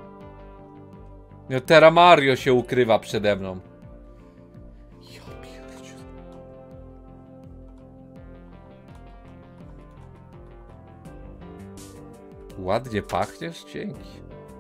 No teraz Mario się ukrywa przede mną. Ja pierdziu. Ładnie pachniesz? Dzięki.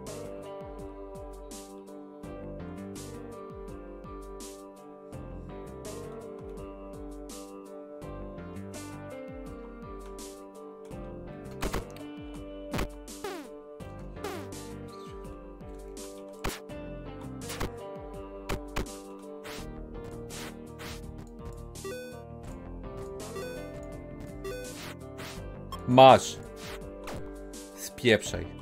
Masz. Spieprzaj.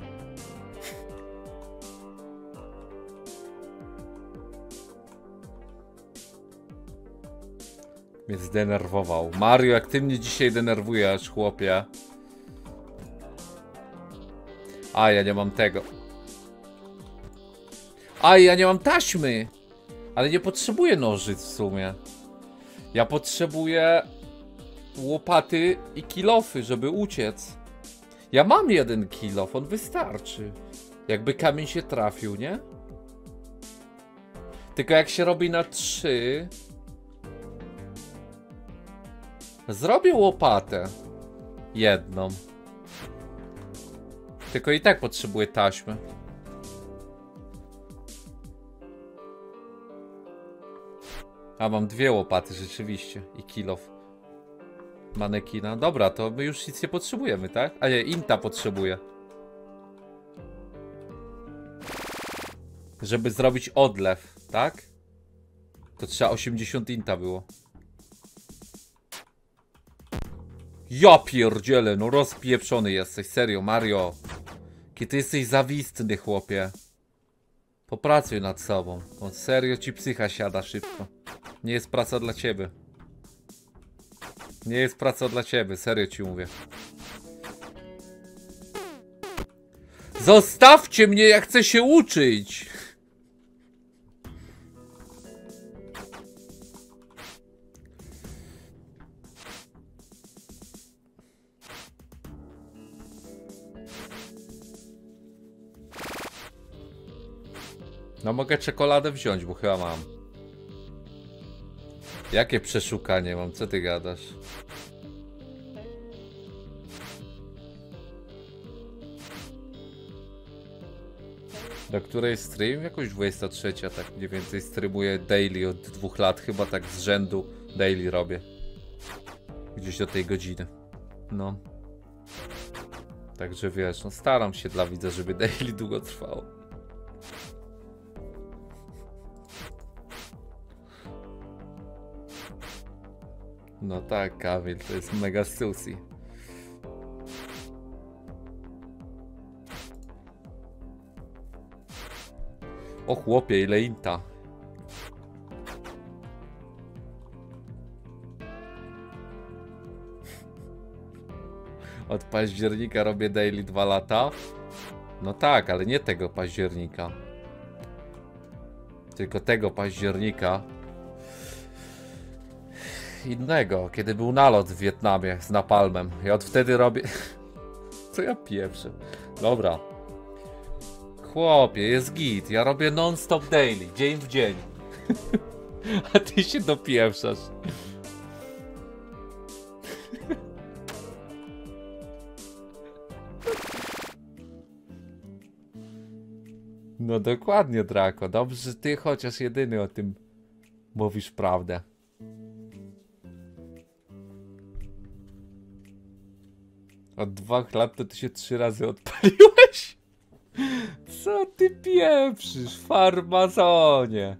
Mnie zdenerwował. Mario, jak ty mnie dzisiaj denerwujesz, chłopie. A, ja nie mam tego. A, ja nie mam taśmy. Ale nie potrzebuję nożyc w sumie. Ja potrzebuję łopaty i kilofy, żeby uciec. Ja mam jeden kilof, on wystarczy. Jakby kamień się trafił, nie? Tylko jak się robi na 3... Zrobię łopatę. Jedną. Tylko i tak potrzebuję taśmy. A mam 2 łopaty rzeczywiście. I kilof. Manekina. Dobra, to my już nic nie potrzebujemy, tak? A nie, inta potrzebuję. Żeby zrobić odlew, tak? To trzeba 80 inta było. Ja pierdzielę, no rozpieprzony jesteś, serio, Mario. Kiedy ty jesteś zawistny, chłopie. Popracuj nad sobą. On serio ci psycha siada szybko. Nie jest praca dla ciebie. Nie jest praca dla ciebie, serio ci mówię. Zostawcie mnie, ja chcę się uczyć. No mogę czekoladę wziąć, bo chyba mam. Jakie przeszukanie mam? Co ty gadasz? Do której stream? Jakoś 23, tak mniej więcej streamuję daily od 2 lat, chyba tak z rzędu daily robię. Gdzieś do tej godziny. No. Także wiesz, no staram się dla widza, żeby daily długo trwało. No tak, Kamil, to jest mega sushi. O chłopie, ile inta. Od października robię daily 2 lata. No tak, ale nie tego października. Tylko tego października. Innego, kiedy był nalot w Wietnamie z napalmem. Ja od wtedy robię... Co ja pieprzę? Dobra. Chłopie, jest git. Ja robię non-stop daily, dzień w dzień. A ty się dopieprzasz. No dokładnie, Draco. Dobrze, że ty chociaż jedyny o tym mówisz prawdę. Od 2 lat to ty się 3 razy odpaliłeś? Co ty pieprzysz, farmazonie?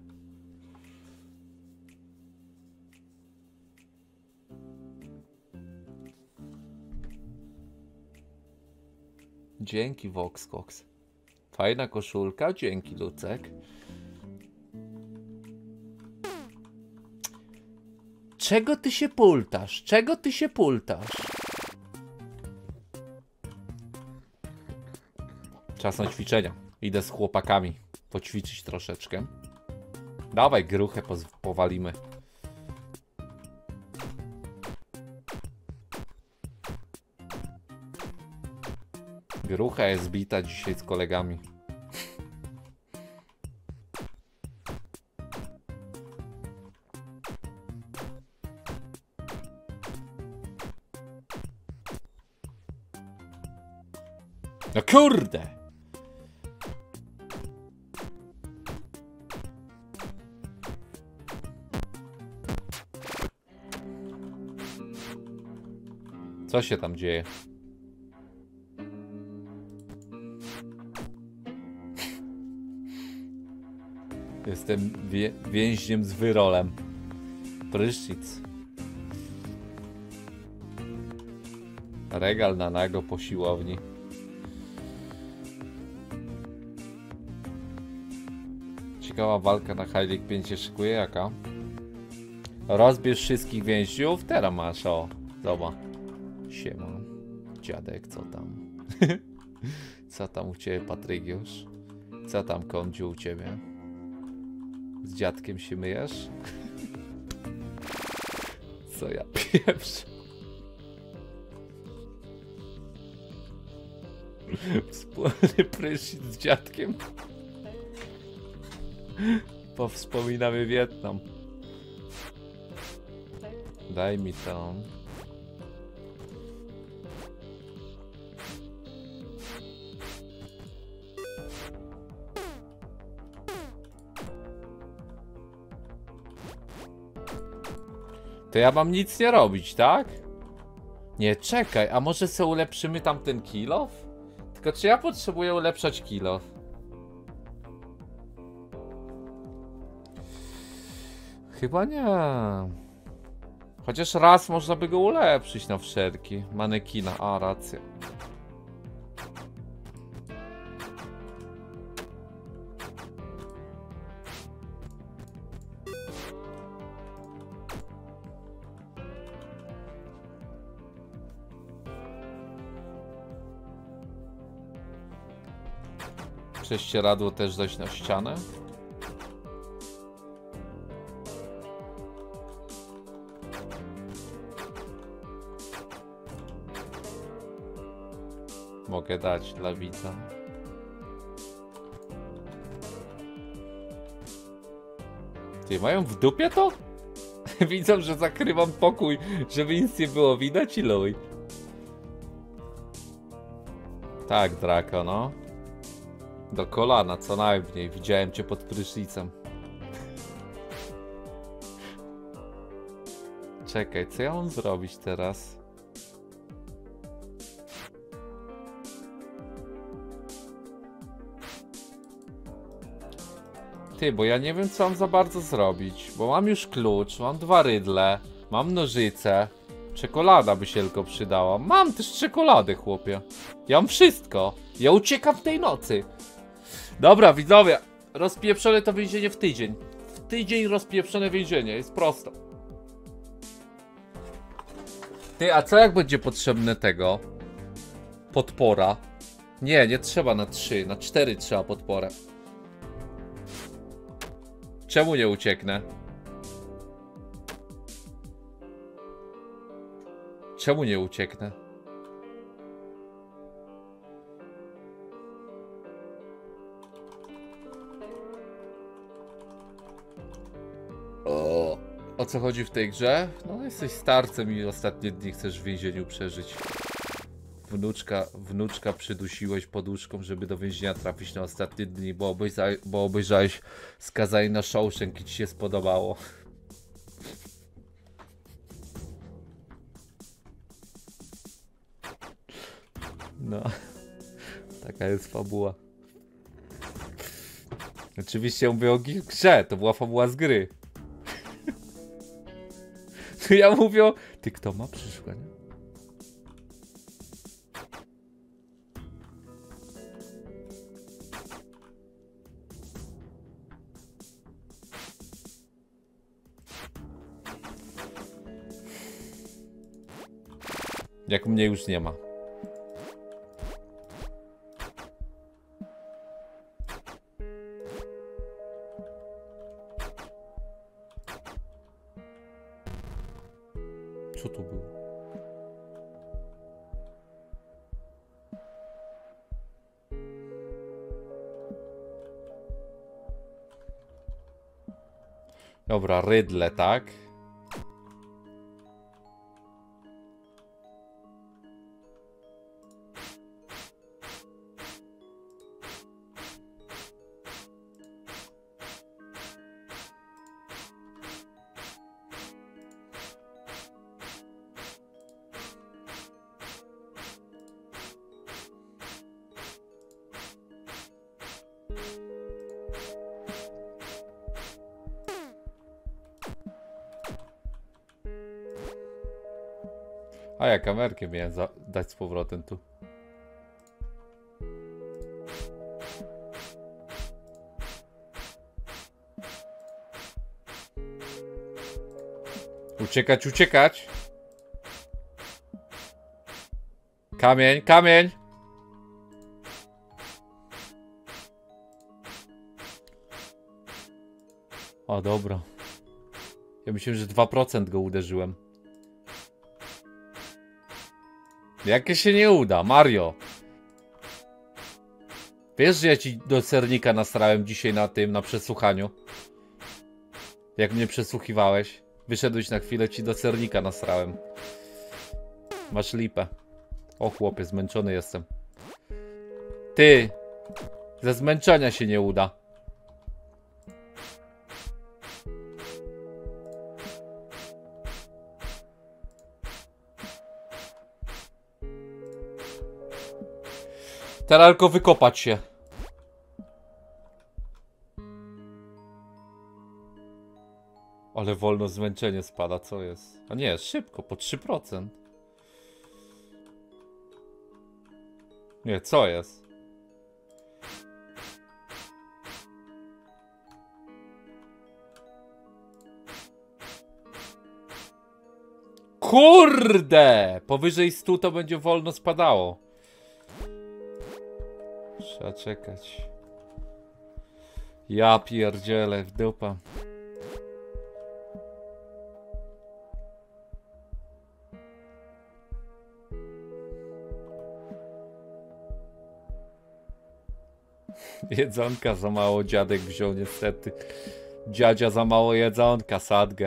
Dzięki, Voxcox. Fajna koszulka, dzięki, Lucek. Czego ty się pultasz? Czego ty się pultasz? Czas na ćwiczenia. Idę z chłopakami poćwiczyć troszeczkę. Dawaj, gruchę powalimy. Grucha jest bita dzisiaj z kolegami. No kurde! Co się tam dzieje? Jestem więźniem z wyrolem. Prysznic. Regal na nago po siłowni. Ciekawa walka na High League 5 się szykuje, jaka? Rozbierz wszystkich więźniów. Teraz masz, o. Zobacz. Siema. Dziadek, co tam? Co tam u ciebie, Patrygiusz? Co tam, Kondziu, u ciebie? Z dziadkiem się myjesz? Co ja pieprzę? Wspólny prysznic z dziadkiem. Powspominamy Wietnam. Daj mi to. To ja mam nic nie robić, tak? Nie, czekaj, a może sobie ulepszymy tamten kill-off? Tylko czy ja potrzebuję ulepszać kill-off? Chyba nie. Chociaż raz można by go ulepszyć na wszelki. Manekina, a racja. Prześcieradło też dać na ścianę. Mogę dać dla widza. Ty, mają w dupie to? Widzą, że zakrywam pokój, żeby nic nie było widać i luj. Tak, Draco, no. Do kolana, co najmniej. Widziałem cię pod prysznicem. Czekaj, co ja mam zrobić teraz? Ty, bo ja nie wiem, co mam za bardzo zrobić. Bo mam już klucz, mam 2 rydle, mam nożyce. Czekolada by się tylko przydała. Mam też czekoladę, chłopie. Ja mam wszystko. Ja uciekam w tej nocy. Dobra, widzowie. Rozpieprzone to więzienie w tydzień. W tydzień rozpieprzone więzienie. Jest prosto. Ty, a co jak będzie potrzebne tego? Podpora. Nie, nie trzeba na 3. Na 4 trzeba podporę. Czemu nie ucieknę? Czemu nie ucieknę? O co chodzi w tej grze? No, jesteś starcem i ostatnie dni chcesz w więzieniu przeżyć. Wnuczka przydusiłeś poduszką, żeby do więzienia trafić na ostatnie dni, bo obejrzałeś Skazani na Shawshank i ci się spodobało. No, taka jest fabuła. Oczywiście mówię o grze, to była fabuła z gry. Ja mówię o... Ty, kto ma przeszukanie? Jak mnie już nie ma. Co to było? Dobra, rydle, tak? A ja kamerkę miałem dać z powrotem tu. Uciekać, uciekać. Kamień, kamień. O, dobra. Ja myślałem, że 2% go uderzyłem. Jakie się nie uda, Mario. Wiesz, że ja ci do sernika nasrałem dzisiaj na przesłuchaniu? Jak mnie przesłuchiwałeś? Wyszedłeś na chwilę, ci do sernika nasrałem. Masz lipę. O chłopie, zmęczony jestem. Ty! Ze zmęczenia się nie uda. Teraz tylko wykopać się. Ale wolno zmęczenie spada, co jest? A nie, szybko, po 3%. Nie, co jest? Kurde! Powyżej 100 to będzie wolno spadało. Trzeba czekać. Ja pierdzielę w dupę. Jedzonka za mało dziadek wziął niestety. Dziadzia za mało jedzonka, sadgę.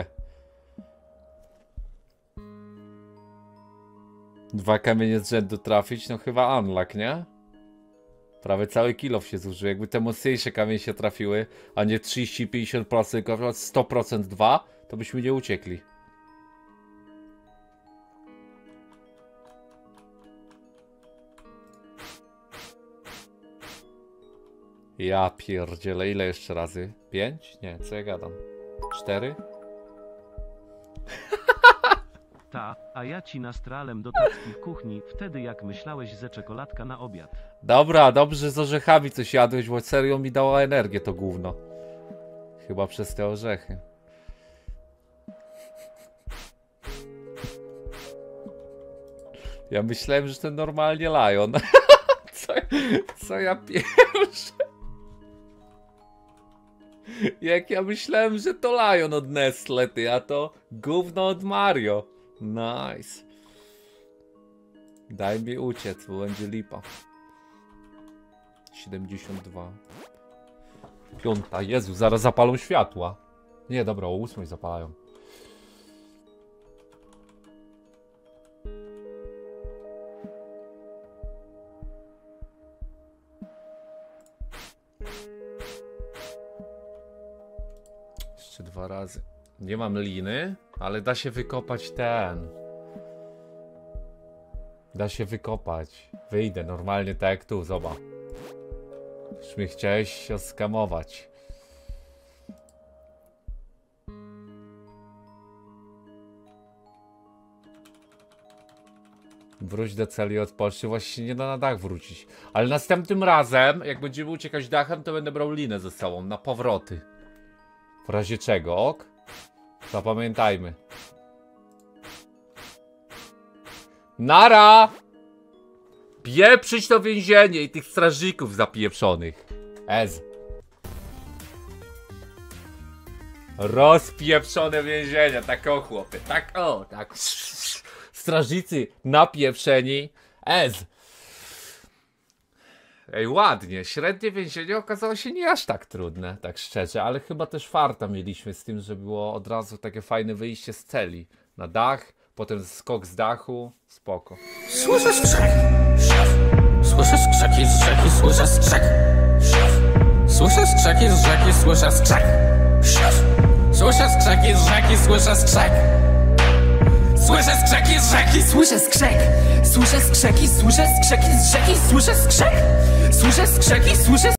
2 kamienie z rzędu trafić, no chyba unlock, nie? Prawie cały kilof się zużył. Jakby te mocniejsze kamienie się trafiły, a nie 30-50%, 100% 2, to byśmy nie uciekli. Ja pierdzielę, ile jeszcze razy? 5? Nie, co ja gadam? 4? Ta, a ja ci nastrałem do tacki w kuchni, wtedy jak myślałeś, że czekoladka na obiad. Dobra, dobrze z orzechami coś jadłeś, bo serio mi dało energię to gówno. Chyba przez te orzechy. Ja myślałem, że to normalnie Lion. Co ja pierwsze? Jak ja myślałem, że to Lion od Nestle, ty, a to gówno od Mario. Nice. Daj mi uciec, bo będzie lipa. 72. 5. Jezu, zaraz zapalą światła. Nie, dobra, o 8 zapalają. Jeszcze 2 razy. Nie mam liny, ale da się wykopać ten. Da się wykopać. Wyjdę normalnie tak jak tu, zobacz. Już mnie chciałeś się skamować. Wróć do celi od Polski. Właśnie nie da na dach wrócić. Ale następnym razem, jak będziemy uciekać dachem, to będę brał linę ze sobą na powroty. W razie czego, ok? Zapamiętajmy. Nara! Pieprzyć to więzienie i tych strażników zapieprzonych. Ez. Rozpieprzone więzienia, tak o chłopie, tak o, tak. Strażnicy napieprzeni. Ez. Ej, ładnie. Średnie więzienie okazało się nie aż tak trudne, tak szczerze, ale chyba też farta mieliśmy z tym, że było od razu takie fajne wyjście z celi. Na dach, potem skok z dachu, spoko. Słyszę skrzek. Słyszę skrzeki z rzeki, słyszę skrzek. Słyszę skrzeki z rzeki, słyszę skrzek. Słyszę skrzeki z rzeki, słyszę skrzek. Słyszę skrzeki z rzeki, słyszę skrzek. Słyszę skrzeki, słyszę skrzeki z rzeki, słyszę skrzek. Słyszę skrzeki, słyszę